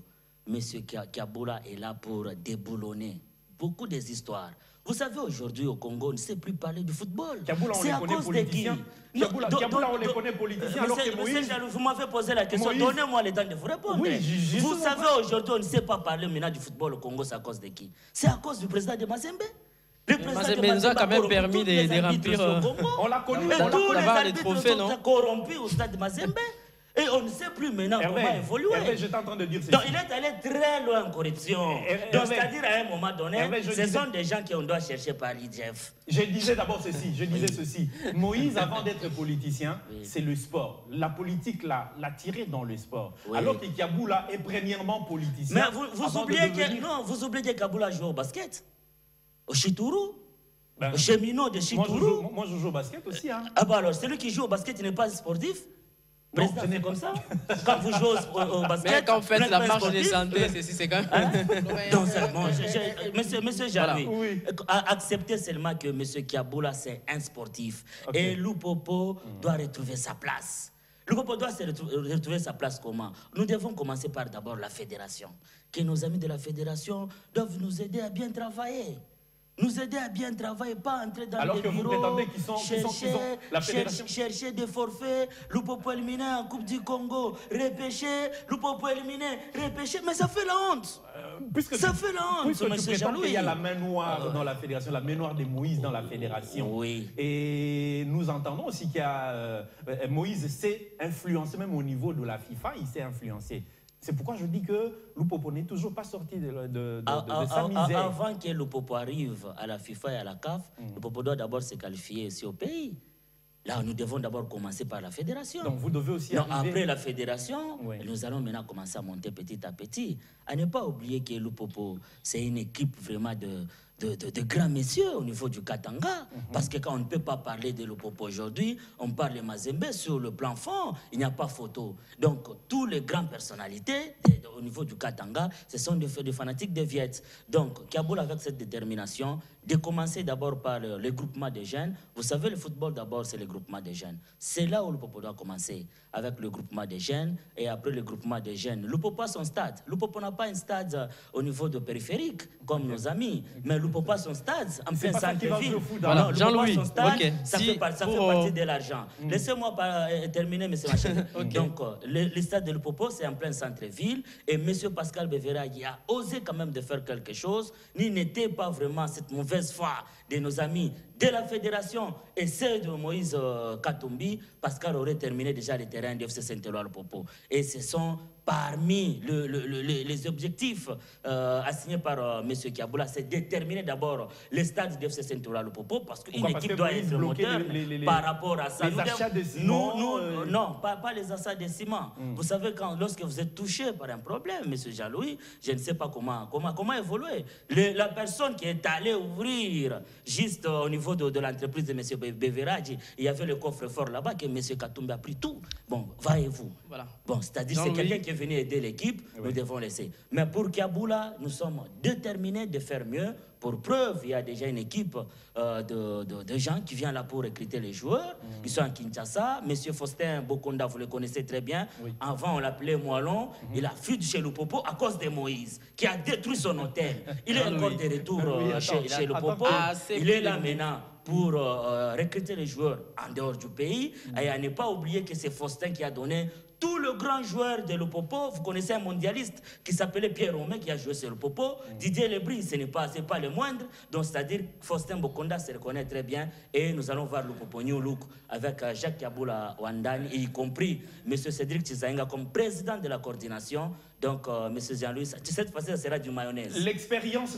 M. Kiaboula est là pour déboulonner beaucoup des histoires. Vous savez, aujourd'hui au Congo, on ne sait plus parler du football. Kiaboula, on les connaît politiciens. Kiaboula, Kiaboula, on les connaît politiciens. Alors que Moïse... Monsieur, vous m'avez posé la question, donnez-moi le temps de vous répondre. Oui, vous savez, aujourd'hui, on ne sait pas parler maintenant du football au Congo, c'est à cause de qui? C'est à cause du président de Mazembe. Le président Mazembe nous a quand même permis de, de remplir... Euh, on l'a connu. Et on tous les les arbitres trophées, sont non? corrompus au stade de Mazembe. Et on ne sait plus maintenant Hervé, comment évoluer. Hervé, j'étais en train de dire ceci. Donc il est allé très loin en corruption. Hervé, Donc c'est-à-dire à un moment donné, Hervé, ce disais, sont des gens qu'on doit chercher par l'I D F. Je disais d'abord ceci, je disais ceci. Moïse, avant d'être politicien, oui. c'est le sport. La politique l'a tiré dans le sport. Oui. Alors que Kiaboula est premièrement politicien. Mais vous, vous oubliez que non, vous oubliez que Kiaboula joue au basket, au Chitourou. Ben, au cheminot de Chitourou. Moi je, joue, moi je joue au basket aussi. Hein. Ah bah alors, celui qui joue au basket, il n'est pas sportif? Non, je n'ai comme ça. Quand vous jouez au, au, au basket, mais quand vous faites la marche des santé, c'est quand même... Hein? Donc, bon, je, je, monsieur, monsieur Jaloué, voilà. Oui. acceptez seulement que monsieur Kiaboula, c'est un sportif. Okay. Et Lupopo mmh. doit retrouver sa place. Lupopo doit se retrouver, retrouver sa place comment? Nous devons commencer par d'abord la fédération. Que nos amis de la fédération doivent nous aider à bien travailler. Nous aider à bien travailler, pas entrer dans alors les bureaux, alors que vous prétendez qu'ils sont, chercher, qu'ils sont, qu'ils sont la fédération. Chercher, chercher des forfaits, Lupopo éliminé en Coupe du Congo, repêché, Lupopo éliminé, repêché, mais ça fait la honte. Euh, puisque ça tu, fait la honte, puisque monsieur Jean-Louis. Il y a la main noire euh, dans la fédération, la main noire de Moïse dans la fédération. Oui. Et nous entendons aussi qu'il y a... Euh, Moïse s'est influencé, même au niveau de la FIFA, il s'est influencé. C'est pourquoi je dis que Lupopo n'est toujours pas sorti de, de, de, à, de, de à, sa misère. Avant que Lupopo arrive à la FIFA et à la C A F, mm. Lupopo doit d'abord se qualifier ici au pays. Là, nous devons d'abord commencer par la fédération. Donc vous devez aussi Donc, arriver... Après la fédération, oui. nous allons maintenant commencer à monter petit à petit. À ne pas oublier que Lupopo, c'est une équipe vraiment de... De, de, de grands messieurs au niveau du Katanga. Mm-hmm. Parce que quand on ne peut pas parler de Lupopo aujourd'hui, on parle de Mazembe sur le plan fond, il n'y a pas photo. Donc, toutes les grandes personnalités de, de, au niveau du Katanga, ce sont des, des fanatiques de Viet. Donc, Kiaboula avec cette détermination, de commencer d'abord par le, le groupement des jeunes. Vous savez, le football d'abord, c'est le groupement des jeunes. C'est là où Lupopo doit commencer, avec le groupement des jeunes, et après le groupement des jeunes. Lupopo a son stade. Lupopo n'a pas un stade au niveau de périphérique, comme okay. nos amis, mais Lupopo a son stade en plein centre-ville. Voilà. Jean-Louis, okay. ça, si fait, par, ça pour... fait partie de l'argent. Mm. Laissez-moi euh, terminer, M. Machel. Okay. Donc, euh, le, le stade de Lupopo, c'est en plein centre-ville, et M. Pascal Bevera, il a osé quand même de faire quelque chose, ni n'était pas vraiment cette mauvaise foi de nos amis de la fédération et celle de Moïse euh, Katumbi, Pascal aurait terminé déjà le terrain de F C Saint-Éloi Lupopo. Et ce sont parmi le, le, le, les objectifs euh, assignés par euh, M. Kiaboula, c'est déterminer d'abord le stade de F C Saint-Éloi Lupopo, parce qu'une équipe que doit être moteur les, les, les, par rapport à ça. Les nous, achats de ciment, nous, nous, euh... Non, pas, pas les achats de ciment. Mm. Vous savez, quand, lorsque vous êtes touché par un problème, M. Jean-Louis, je ne sais pas comment, comment, comment évoluer. Le, la personne qui est allée ouvrir juste euh, au niveau de, de l'entreprise de M. Beverage, il y avait le coffre-fort là-bas que M. Katumbi a pris tout. Bon, voyez-vous. Voilà. Bon, c'est-à-dire c'est quelqu'un qui est venu aider l'équipe, oui. Nous devons laisser. Mais pour Kiaboula, nous sommes déterminés de faire mieux. Pour preuve, il y a déjà une équipe euh, de, de, de gens qui viennent là pour recruter les joueurs. Mmh. Ils sont à Kinshasa. Monsieur Faustin Bokonda, vous le connaissez très bien. Oui. Avant, on l'appelait Moalon. Mmh. Il a fui de chez Lupopo à cause de Moïse, qui a détruit son hôtel. Il est ah, encore oui. de retour oui, attends, chez, chez Lupopo. Il est là maintenant pour euh, recruter les joueurs en dehors du pays. Mmh. Et à ne pas oublier que c'est Faustin qui a donné tout le grand joueur de Lupopo. Vous connaissez un mondialiste qui s'appelait Pierre Romain, qui a joué sur Lupopo. Mm. Didier Lebris, ce n'est pas, pas le moindre. Donc, c'est-à-dire Faustin Bokonda se reconnaît très bien. Et nous allons voir Lupopo New Look avec uh, Jacques Kiaboula Wandani, y compris M. Cédric Tizainga comme président de la coordination. Donc, euh, M. Jean-Louis, cette fois-ci, ça sera du mayonnaise. L'expérience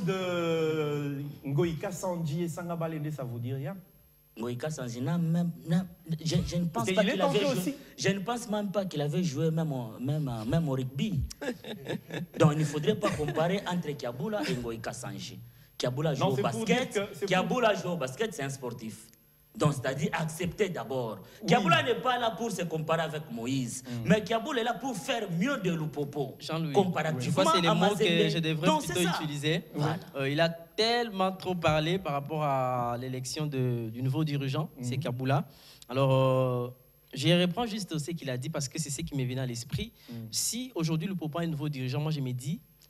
de Ngoïka Sandji et Sangabalende, ça vous dit rien? Ngoïka Sanjina, même, même, je, je, ne pense pas qu'il avait joué, je ne pense même pas qu'il avait joué même au, même, même au rugby. Donc il ne faudrait pas comparer entre Kiaboula et Ngoïka Sanji. Kiaboula joue non, au basket, Kiaboula joue au basket, c'est un sportif. Donc, c'est-à-dire accepter d'abord. Oui. Kiaboula n'est pas là pour se comparer avec Moïse, mm. mais Kiaboula est là pour faire mieux de Lupopo. Jean-Louis, comparativement oui. c'est les mots que je devrais Donc, plutôt utiliser. Voilà. Euh, il a tellement trop parlé par rapport à l'élection du nouveau dirigeant, mm. c'est Kiaboula. Alors, euh, je reprends juste ce qu'il a dit parce que c'est ce qui me vient à l'esprit. Mm. Si aujourd'hui Lupopo a un nouveau dirigeant, moi je me dis,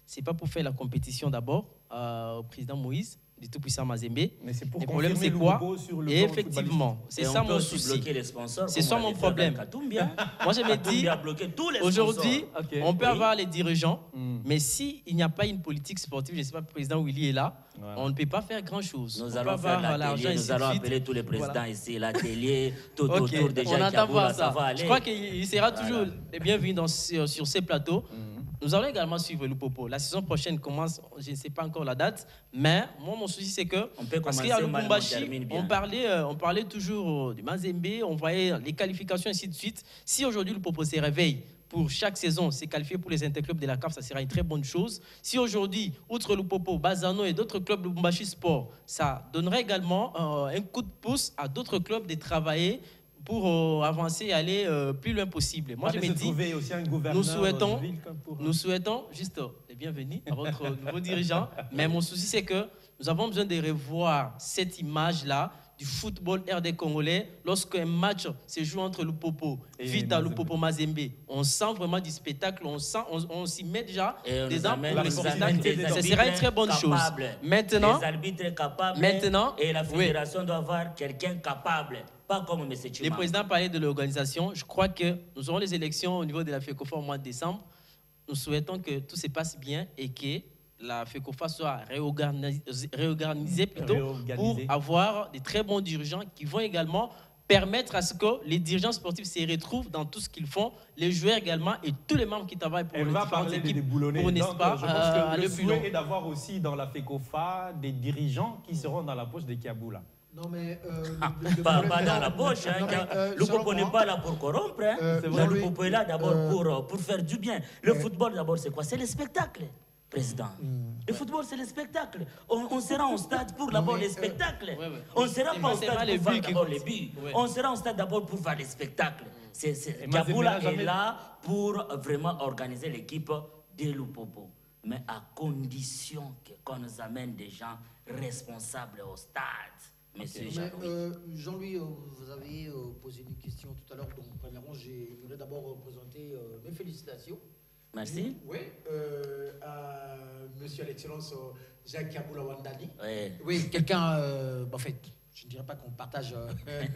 c'est pas pour faire la compétition d'abord euh, au président Moïse, du tout-puissant Mazembe. Mais c'est pour le problème, c'est confirmer quoi? Lupopo sur le Et plan effectivement, c'est ça mon souci. C'est ça mon problème. Moi, je me dis, aujourd'hui, okay. on peut oui. avoir les dirigeants, mm. mais s'il n'y a pas une politique sportive, je ne sais pas, le président Willy est là, voilà. on ne peut pas faire grand-chose. Nous on allons faire l'atelier, nous allons appeler tous les présidents voilà. ici, l'atelier, tout okay. autour des gens qui a ça va aller. Je crois qu'il sera voilà. toujours les bienvenus dans, sur, sur ces plateaux. Mm. Nous allons également suivre Lupopo. La saison prochaine commence, je ne sais pas encore la date, mais moi, mon souci, c'est que, on peut parce qu'à Lubumbashi, on, on, parlait, euh, on parlait toujours du Mazembe, on voyait les qualifications, ainsi de suite. Si aujourd'hui Lupopo se réveille pour chaque saison, c'est qualifié pour les interclubs de la C A F, ça sera une très bonne chose. Si aujourd'hui, outre Lupopo, Bazano et d'autres clubs de Lubumbashi Sport, ça donnerait également euh, un coup de pouce à d'autres clubs de travailler pour euh, avancer et aller euh, plus loin possible. Moi, je me dis, aussi un gouverneur nous souhaitons, de ville pour... nous souhaitons juste euh, les bienvenus à votre nouveau dirigeant. Mais mon souci, c'est que nous avons besoin de revoir cette image-là du football R D congolais. Lorsqu'un match se joue entre Lupopo, Vita, Lupopo, Mazembe, on sent vraiment du spectacle, on, sent, on, on s'y met déjà et des ans pour le spectacle. Ce serait une très bonne chose. Maintenant, les arbitres capables maintenant, et la fédération oui. doit avoir quelqu'un capable. Pas comme M. Chima. Le président parlait de l'organisation. Je crois que nous aurons les élections au niveau de la FECOFA au mois de décembre. Nous souhaitons que tout se passe bien et que la FECOFA soit réorganisée, réorganisée plutôt réorganisée. Pour avoir des très bons dirigeants qui vont également permettre à ce que les dirigeants sportifs se retrouvent dans tout ce qu'ils font, les joueurs également et tous les membres qui travaillent pour Elle les va différentes équipes. Pour, n'est-ce pas, je pense euh, que le souhait est d'avoir aussi dans la FECOFA des dirigeants qui seront dans la poche de Kiaboula. Non, mais. Euh, le, le pas, pas dans la poche. Hein, euh, le Lupopo n'est pas là pour corrompre. Hein. Euh, le Lupopo est là d'abord euh, pour, pour faire du bien. Le euh, football, d'abord, c'est quoi? C'est le spectacle, président. Mm, le ouais. football, c'est le spectacle. On, on sera au stade pour d'abord les spectacles. Euh, ouais, ouais. On ne sera pas au stade pour faire d'abord les buts. Ouais. On sera au stade d'abord pour faire les spectacles. Kiaboula est là pour vraiment organiser l'équipe de Lupopo. Mais à condition qu'on nous amène des gens responsables au stade. Okay. Jean-Louis, euh, Jean-Louis euh, vous avez euh, posé une question tout à l'heure. Donc, premièrement, j'aimerais d'abord présenter euh, mes félicitations. Merci. Oui, euh, à Monsieur l'Excellence Jacques Kiaboula Wandani. Oui, oui quelqu'un, euh, en fait, je ne dirais pas qu'on partage euh,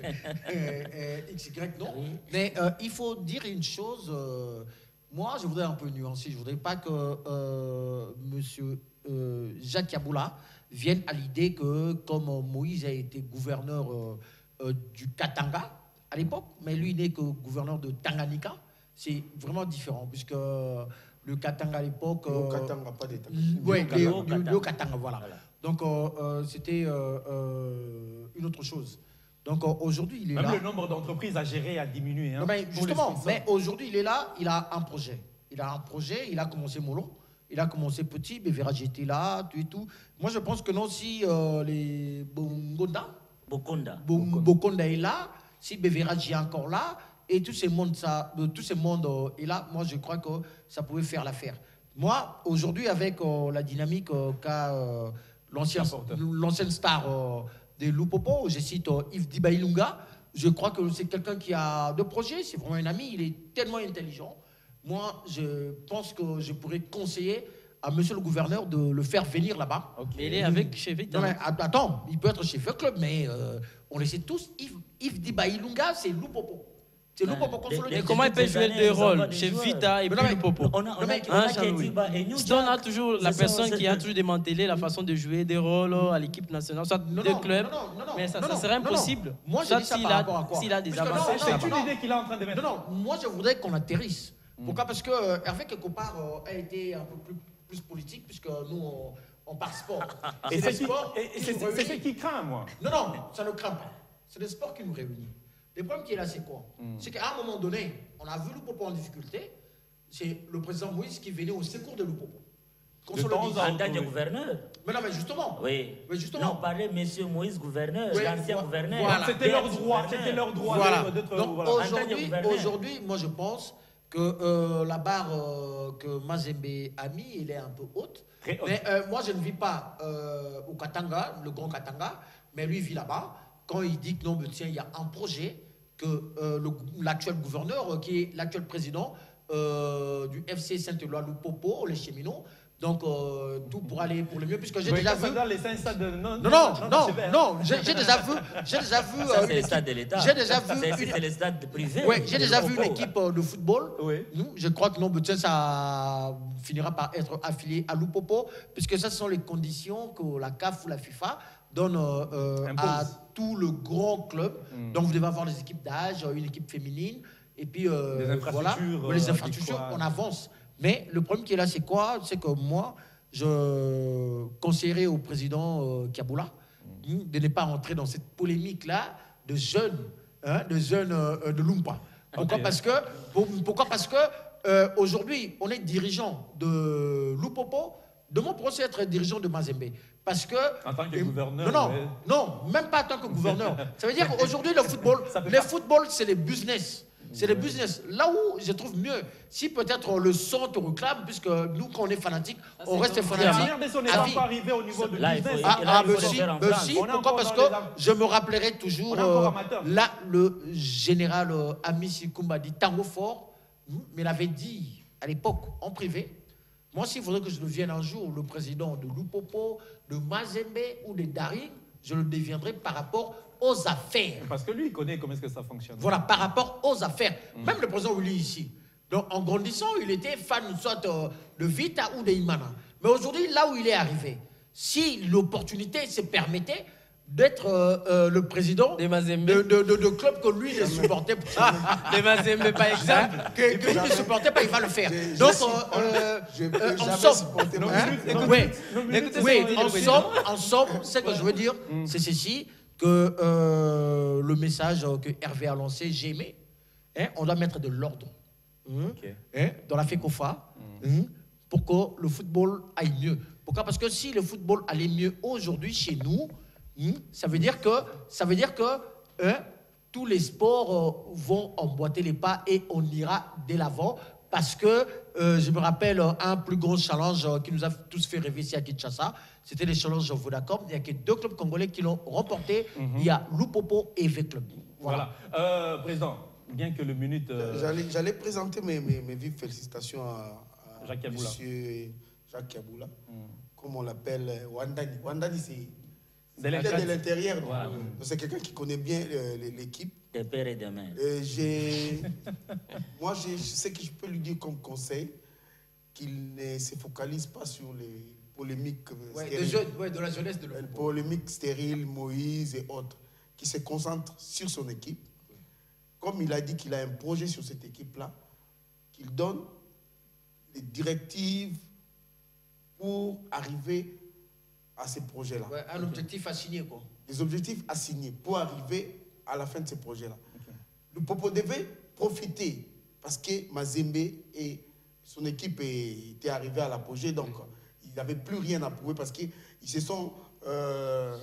euh, euh, X Y, non. Oui. Mais euh, il faut dire une chose. Euh, moi, je voudrais un peu nuancer. Je ne voudrais pas que euh, Monsieur euh, Jacques Kiaboula viennent à l'idée que, comme Moïse a été gouverneur euh, euh, du Katanga à l'époque, mais lui n'est que gouverneur de Tanganyika, c'est vraiment différent, puisque euh, le Katanga à l'époque... Euh, le Katanga, pas des Tanganyika. Oui, le, le, le Katanga, voilà. voilà. Donc, euh, euh, c'était euh, euh, une autre chose. Donc, euh, aujourd'hui, il est Même là... le nombre d'entreprises à gérer a diminué. Hein, non, mais justement, mais aujourd'hui, il est là, il a un projet. Il a un projet, il a commencé mollo. Il a commencé petit, Bévéra j'étais là, tout et tout. Moi, je pense que non, si euh, les Bongonda, Bokonda. Bon, Bokonda est là, si Bévéra est encore là, et tout ce monde, ça, tout ce monde euh, est là, moi, je crois que ça pouvait faire l'affaire. Moi, aujourd'hui, avec euh, la dynamique euh, qu'a euh, l'ancienne star euh, de Lupopo, je cite euh, Yves Dibailunga, je crois que c'est quelqu'un qui a de projets, c'est vraiment un ami, il est tellement intelligent. Moi, je pense que je pourrais conseiller à monsieur le gouverneur de le faire venir là-bas. Okay. Mais il est avec chez Vita. Non, mais attends, il peut être chez Feu Club, mais euh, on le sait tous, Yves, Yves Dibailunga, c'est Lupopo. C'est Lupopo qu'on se le dit. Comment il peut jouer le rôle chez Vita et puis Lupopo? On a, on a, on a Ketiba et nous. On a toujours la personne qui a toujours démantelé la façon de jouer des rôles à l'équipe nationale, soit non, de non, club. Non, non, non, mais ça, non, ça serait impossible. Non, non. Moi, je dis ça par rapport à quoi? S'il a des avancées. C'est une idée qu'il est en train de mettre. Non, non, moi, je voudrais qu'on atterrisse. Pourquoi? Parce que euh, Hervé, quelque part, euh, a été un peu plus, plus politique, puisque nous, on, on parle sport. Et c'est ce qui craint, moi. Non, non, ça ne craint pas. C'est le sport qui nous réunit. Le problème qui est là, c'est quoi? mm. C'est qu'à un moment donné, on a vu Lupopo en difficulté. C'est le président Moïse qui venait au secours de Lupopo. En tant que gouverneur. Mais non, mais justement. Oui. Mais justement. Non, on parlait monsieur Moïse gouverneur, oui, l'ancien voilà, gouverneur. Voilà. C'était leur droit. C'était leur droit voilà. d'être. Voilà. Aujourd'hui, aujourd'hui, moi, je pense que euh, la barre euh, que Mazembe a mis, elle est un peu haute. Très haute. Mais euh, moi, je ne vis pas euh, au Katanga, le grand Katanga, mais lui vit là-bas. Quand il dit que non, mais tiens, il y a un projet que euh, l'actuel gouverneur, euh, qui est l'actuel président euh, du F C Saint-Éloi, Lupopo, les cheminots, Donc, euh, tout pour aller pour le mieux, puisque j'ai Oui, déjà ça vu... doit laisser un stade de- Non, non, non, non, non, c'est non, j'ai j'ai déjà vu... J'ai déjà vu... Ça, euh, c'est une le stade de équipe- l'État. J'ai déjà vu... C'est une- c'est le stade privé. Oui, j'ai de déjà vu une Lupopo. équipe euh, de football. Oui. Nous, je crois que non, peut-être ça finira par être affilié à Lupopo, puisque ça, ce sont les conditions que la C A F ou la FIFA donnent euh, euh, Impose. à tout le grand club. Donc, vous devez avoir des équipes d'âge, une équipe féminine, et puis euh, Des infrastructures, voilà, les euh, infrastructures, adéquates. on avance. Mais le problème qui est là, c'est quoi? C'est que moi, je conseillerais au président euh, Kiaboula hein, de ne pas entrer dans cette polémique-là de jeunes, hein, de jeunes euh, de Lumpa. Pourquoi? Ok. Parce que, pour- pourquoi? Parce que euh, aujourd'hui, on est dirigeant de Lupopo. Demain, on pourrait aussi être dirigeant de Mazembe. Parce que... En tant que et- gouverneur, Non, non, ouais. non, même pas en tant que gouverneur. Ça veut dire qu'aujourd'hui, le football, Ça peut le pas. football, c'est les business. C'est les business. Là où je trouve mieux, si peut-être le centre réclame, puisque nous, quand on est fanatique, on reste La fanatique. manière dont on n'est à pas vie. arrivé au niveau du Là, il faut- business. Ah, Et là, ah, il faut mais le si, faire en mais France. si, On est pourquoi? encore Parce dans que les am- je me rappellerai toujours On est encore euh, amateur. là, le général euh, Amici Koumba dit Tango fort, hmm, mais il avait dit à l'époque, en privé, moi, s'il faudrait que je devienne un jour le président de Lupopo, de Mazembe ou de Daring, je le deviendrai par rapport aux affaires. Parce que lui, il connaît comment est-ce que ça fonctionne. Voilà, par rapport aux affaires. Même le président Willy ici. Donc, en grandissant, il était fan soit euh, de Vita ou de Imana. Mais aujourd'hui, là où il est arrivé, si l'opportunité se permettait d'être euh, euh, le président Des Mazembe. de, de, de, de club que lui ne supportait pas, Les Mazembe, par exemple. que, que lui ne supportait pas, il va le faire. Je- je Donc, supporte- euh, je peux euh, en jamais somme, supporter hein, Mazembe. hein, ouais, Écoutez ce oui, que dit en le président. somme, en somme, ce que je veux dire, c'est ceci, que euh, le message que Hervé a lancé, j'ai aimé, hein, on doit mettre de l'ordre hein, Ok. hein, dans la FECOFA hein, pour que le football aille mieux. Pourquoi? Parce que si le football allait mieux aujourd'hui chez nous, hein, ça veut dire que, ça veut dire que hein, tous les sports euh, vont emboîter les pas et on ira dès l'avant. Parce que euh, je me rappelle euh, un plus grand challenge euh, qui nous a tous fait rêver ici à Kinshasa, c'était les challenges Vodacom. Il n'y a que deux clubs congolais qui l'ont remporté. Il y a Lupopo et V-Club. Voilà. Euh, président, bien que le minute. euh, J'allais, j'allais présenter mes, mes, mes vives félicitations à, à Jacques Kaboula. monsieur Jacques Kaboula, comme on l'appelle euh, Wandani. Wandani, c'est De c'est l'intérieur. de l'intérieur. donc. Voilà. Donc, c'est quelqu'un qui connaît bien euh, l'équipe. De père et de mère. Euh, j'ai, moi, j'ai- je sais que je peux lui dire comme conseil qu'il ne se focalise pas sur les polémiques euh, Ouais, de, stériles. jeunes, ouais, de la jeunesse de Les Lupopo. polémiques stériles, Moïse et autres, qui se concentre sur son équipe. Comme il a dit qu'il a un projet sur cette équipe-là, qu'il donne des directives pour arriver à ces projets-là. Ouais, un objectif à signer, quoi. Des objectifs assignés pour arriver à la fin de ces projets-là. Le Popo devait profiter parce que Mazembe et son équipe était arrivée à l'apogée, donc il n'avait plus rien à prouver parce qu'ils se sont euh,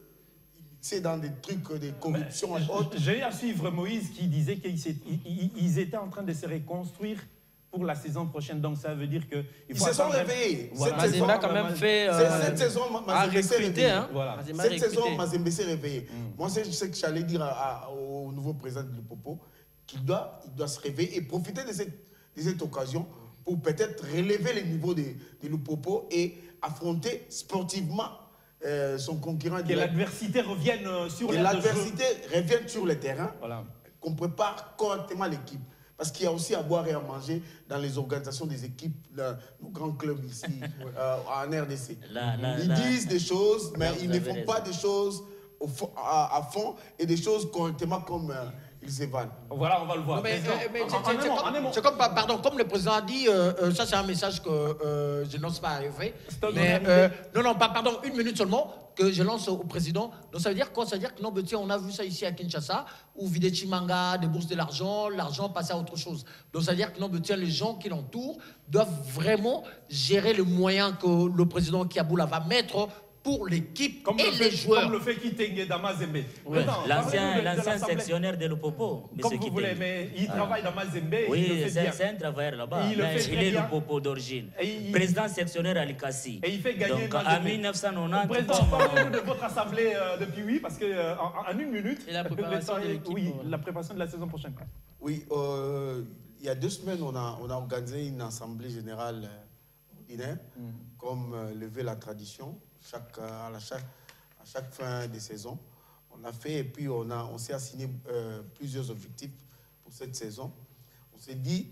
mixés dans des trucs, des corruptions et autres. J'ai eu à suivre Moïse qui disait qu'ils s'est- ils- ils- ils étaient en train de se reconstruire pour la saison prochaine. Donc ça veut dire que il Ils faut se sont attendre un- réveillés. Voilà. Cette saison, Mazembe a quand même fait. cette- euh, cette saison, a Mazembe s'est recruté, réveillé. hein. Voilà. Mazembe a Cette saison, recruté. Mazembe s'est réveillé. Moi, c'est ce que j'allais dire à- à- au nouveau président de Lupopo, qu'il doit, il doit se réveiller et profiter de cette, de cette occasion pour peut-être relever les niveaux de, de Lupopo et affronter sportivement euh, son concurrent Que direct. l'adversité revienne euh, sur Que l'aire de jeu. l'adversité revienne sur le terrain, Voilà. qu'on prépare correctement l'équipe. Parce qu'il y a aussi à boire et à manger dans les organisations des équipes, là, nos grands clubs ici, euh, en R D C. Là, là, Ils là. disent des choses, mais Là, vous ils ne avez font raison. pas des choses au fond- à, à fond et des choses correctement comme euh, ils s'évanent. Voilà, on va le voir. Non, mais, Président, euh, mais en- c'est- en c'est- un c'est mot, comme- en un mot. c'est comme, pardon, comme le président a dit, euh, euh, ça c'est un message que euh, je n'ose pas arriver. Stop, Mais, on a euh, non, non, pas- pardon, une minute seulement, que je lance au président. Donc ça veut dire quoi? Ça veut dire que non, mais tiens, on a vu ça ici à Kinshasa, où Videchi Manga, des bourses de l'argent, l'argent passait à autre chose. Donc ça veut dire que non, mais tiens, les gens qui l'entourent doivent vraiment gérer le moyen que le président Kiaboula va mettre pour l'équipe Comme et le, les fait, joueurs. comme le fait Kitenge dans Mazembe. Ouais. Président, L'ancien parlez-nous de- de l'ancien l'Assemblée. sectionnaire de Lupopo. Comme monsieur vous Kitenge. voulez, mais il Ah. travaille dans Mazembe, il le Oui, fait c'est bien. c'est un travailleur là-bas. Il le Mais fait il très est bien. Lupopo d'origine. Et il- Président sectionnaire à l'Ikassi. Et il fait gagner Donc en Mazembe. mille neuf cent quatre-vingt-dix, Président, comme, parlez-nous de votre assemblée euh, depuis oui, parce qu'en en, en une minute, Et la préparation le temps de est- l'équipe, Oui, euh, la préparation de la saison prochaine. Oui, euh, il y a deux semaines, on a, on a organisé une assemblée générale euh, extraordinaire, mmh. comme euh, lever la tradition chaque, à, la, chaque, à chaque fin de saison. On l'a fait et puis on, a, on s'est assigné euh, plusieurs objectifs pour cette saison. On s'est dit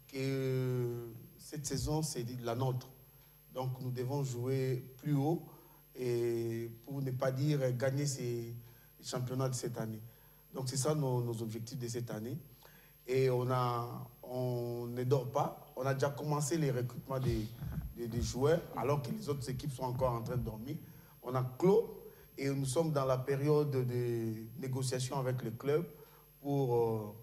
que cette saison, c'est la nôtre. Donc nous devons jouer plus haut et pour ne pas dire gagner ces championnats de cette année. Donc c'est ça nos, nos objectifs de cette année. Et on, a, on ne dort pas. On a déjà commencé les recrutements des, des, des joueurs, alors que les autres équipes sont encore en train de dormir. On a clos et nous sommes dans la période de négociation avec le club pour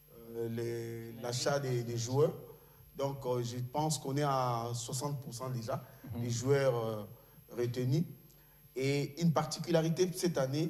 euh, l'achat des, des joueurs. Donc euh, je pense qu'on est à soixante pour cent déjà, mmh. des joueurs euh, retenus. Et une particularité de cette année,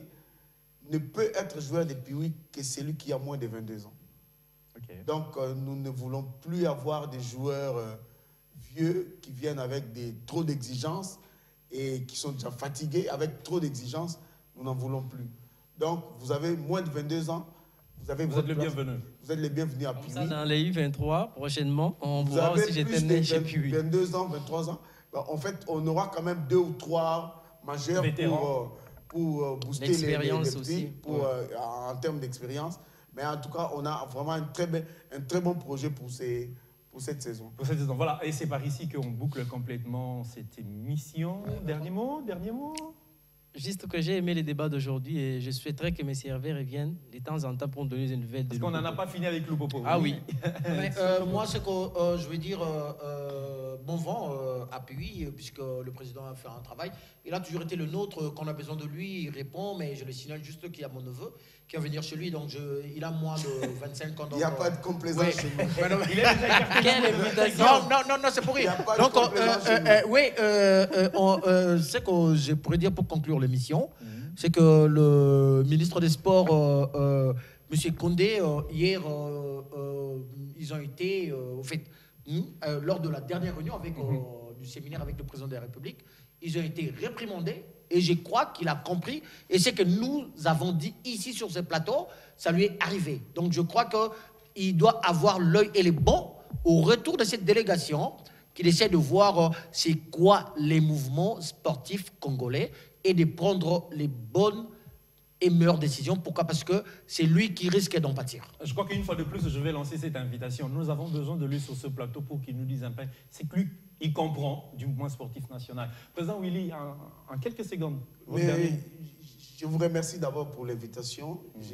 ne peut être joueur de Piwi que celui qui a moins de vingt-deux ans. Okay. Donc, euh, nous ne voulons plus avoir des joueurs euh, vieux qui viennent avec des, trop d'exigences et qui sont déjà fatigués avec trop d'exigences. Nous n'en voulons plus. Donc, vous avez moins de vingt-deux ans. Vous, avez vous êtes le bienvenu. Vous êtes les bienvenus à Piwi. Dans les U vingt-trois, prochainement, on vous verra aussi j'étais né chez Piwi. vingt-deux ans, vingt-trois ans. Ben, en fait, on aura quand même deux ou trois majeurs vétérans. pour, euh, pour euh, booster les, les, les petits, aussi. Pour, ouais. euh, en termes d'expérience. Mais en tout cas, on a vraiment un très, un très bon projet pour, ces, pour cette saison. Pour cette saison, voilà. Et c'est par ici qu'on boucle complètement cette émission. Dernier mot, dernier mot. Juste que j'ai aimé les débats d'aujourd'hui et je souhaiterais que M. Hervé revienne de temps en temps pour nous donner des nouvelles. Parce qu'on n'en a pas fini avec Loupopo. Ah oui. Mais, euh, moi, c'est que euh, je veux dire euh, euh, bon vent euh, à Piwi, puisque le président a fait un travail. Il a toujours été le nôtre. Quand on a besoin de lui, il répond. Mais je le signale juste qu'il y a mon neveu qui va venir chez lui. Donc, je, il a moins de vingt-cinq ans. Il n'y a pas de complaisance ouais. chez nous. Il est Quelle invitation. Non, non, non, non c'est pour rire. Donc, euh, euh, euh, oui, euh, euh, euh, c'est que je pourrais dire pour conclure l'émission, mmh. c'est que le ministre des Sports, euh, euh, M. Condé, euh, hier, euh, euh, ils ont été, euh, au fait, euh, lors de la dernière réunion avec, mmh. euh, du séminaire avec le président de la République, ils ont été réprimandés et je crois qu'il a compris. Et c'est que nous avons dit ici sur ce plateau, ça lui est arrivé. Donc je crois qu'il doit avoir l'œil et les bons au retour de cette délégation, qu'il essaie de voir euh, c'est quoi les mouvements sportifs congolais et de prendre les bonnes et meilleures décisions. Pourquoi? Parce que c'est lui qui risque d'en pâtir. Je crois qu'une fois de plus, je vais lancer cette invitation. Nous avons besoin de lui sur ce plateau pour qu'il nous dise un peu. C'est que lui, il comprend du mouvement sportif national. Président Willy, en, en quelques secondes. Mais, je vous remercie d'abord pour l'invitation. Mmh.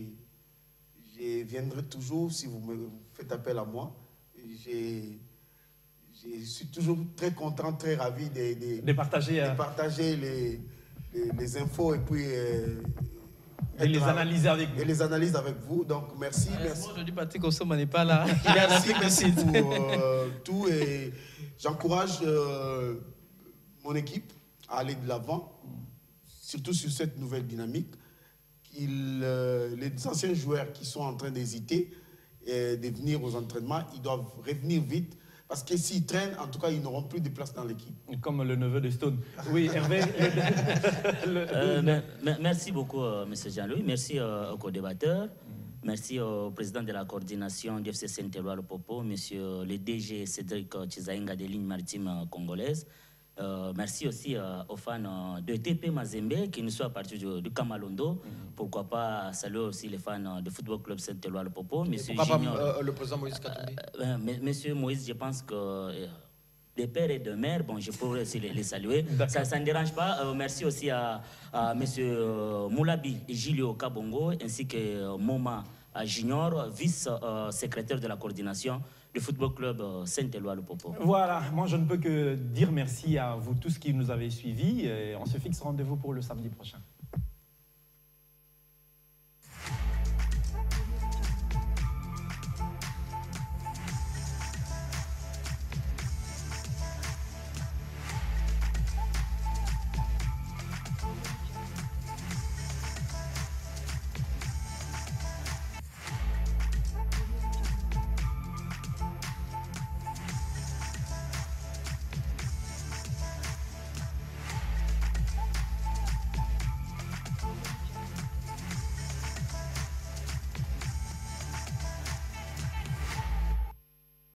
Je viendrai toujours si vous me faites appel à moi. J'ai... Je suis toujours très content, très ravi de, de, de partager, de partager les, les, les infos et puis euh, et les analyser avec vous. Et les analyses avec vous. Donc merci. Euh, merci. Moi, je dis Patrick Osoma n'est pas là. Merci, merci pour euh, tout et j'encourage euh, mon équipe à aller de l'avant, surtout sur cette nouvelle dynamique. Il, euh, les anciens joueurs qui sont en train d'hésiter et de venir aux entraînements, ils doivent revenir vite. Parce que s'ils traînent, en tout cas, ils n'auront plus de place dans l'équipe. Comme le neveu de Stone. Oui, Hervé. le, euh, le... Merci beaucoup, euh, M. Jean-Louis. Merci euh, aux co-débatteurs. Mm. Merci au président de la coordination du F C Saint-Éloi Le Popo, M. le D G Cédric Chizaïnga des lignes maritimes congolaises. Euh, merci aussi euh, aux fans euh, de T P Mazembe qui nous sont à partir du, du Kamalondo. Mm-hmm. Pourquoi pas saluer aussi les fans euh, du Football Club Saint-Éloi Le Popo. Monsieur pourquoi Junior, pas euh, le président Moïse Katumbi euh, euh, Monsieur Moïse, je pense que euh, des pères et de mères, bon, je pourrais aussi les, les saluer. Ça, ça ne dérange pas. Euh, merci aussi à, à Monsieur euh, Moulabi Gilio Kabongo ainsi que euh, Moma Junior, vice-secrétaire euh, de la coordination du Football Club Saint-Éloi Le Popo. Voilà, moi je ne peux que dire merci à vous tous qui nous avez suivis et on se fixe rendez-vous pour le samedi prochain.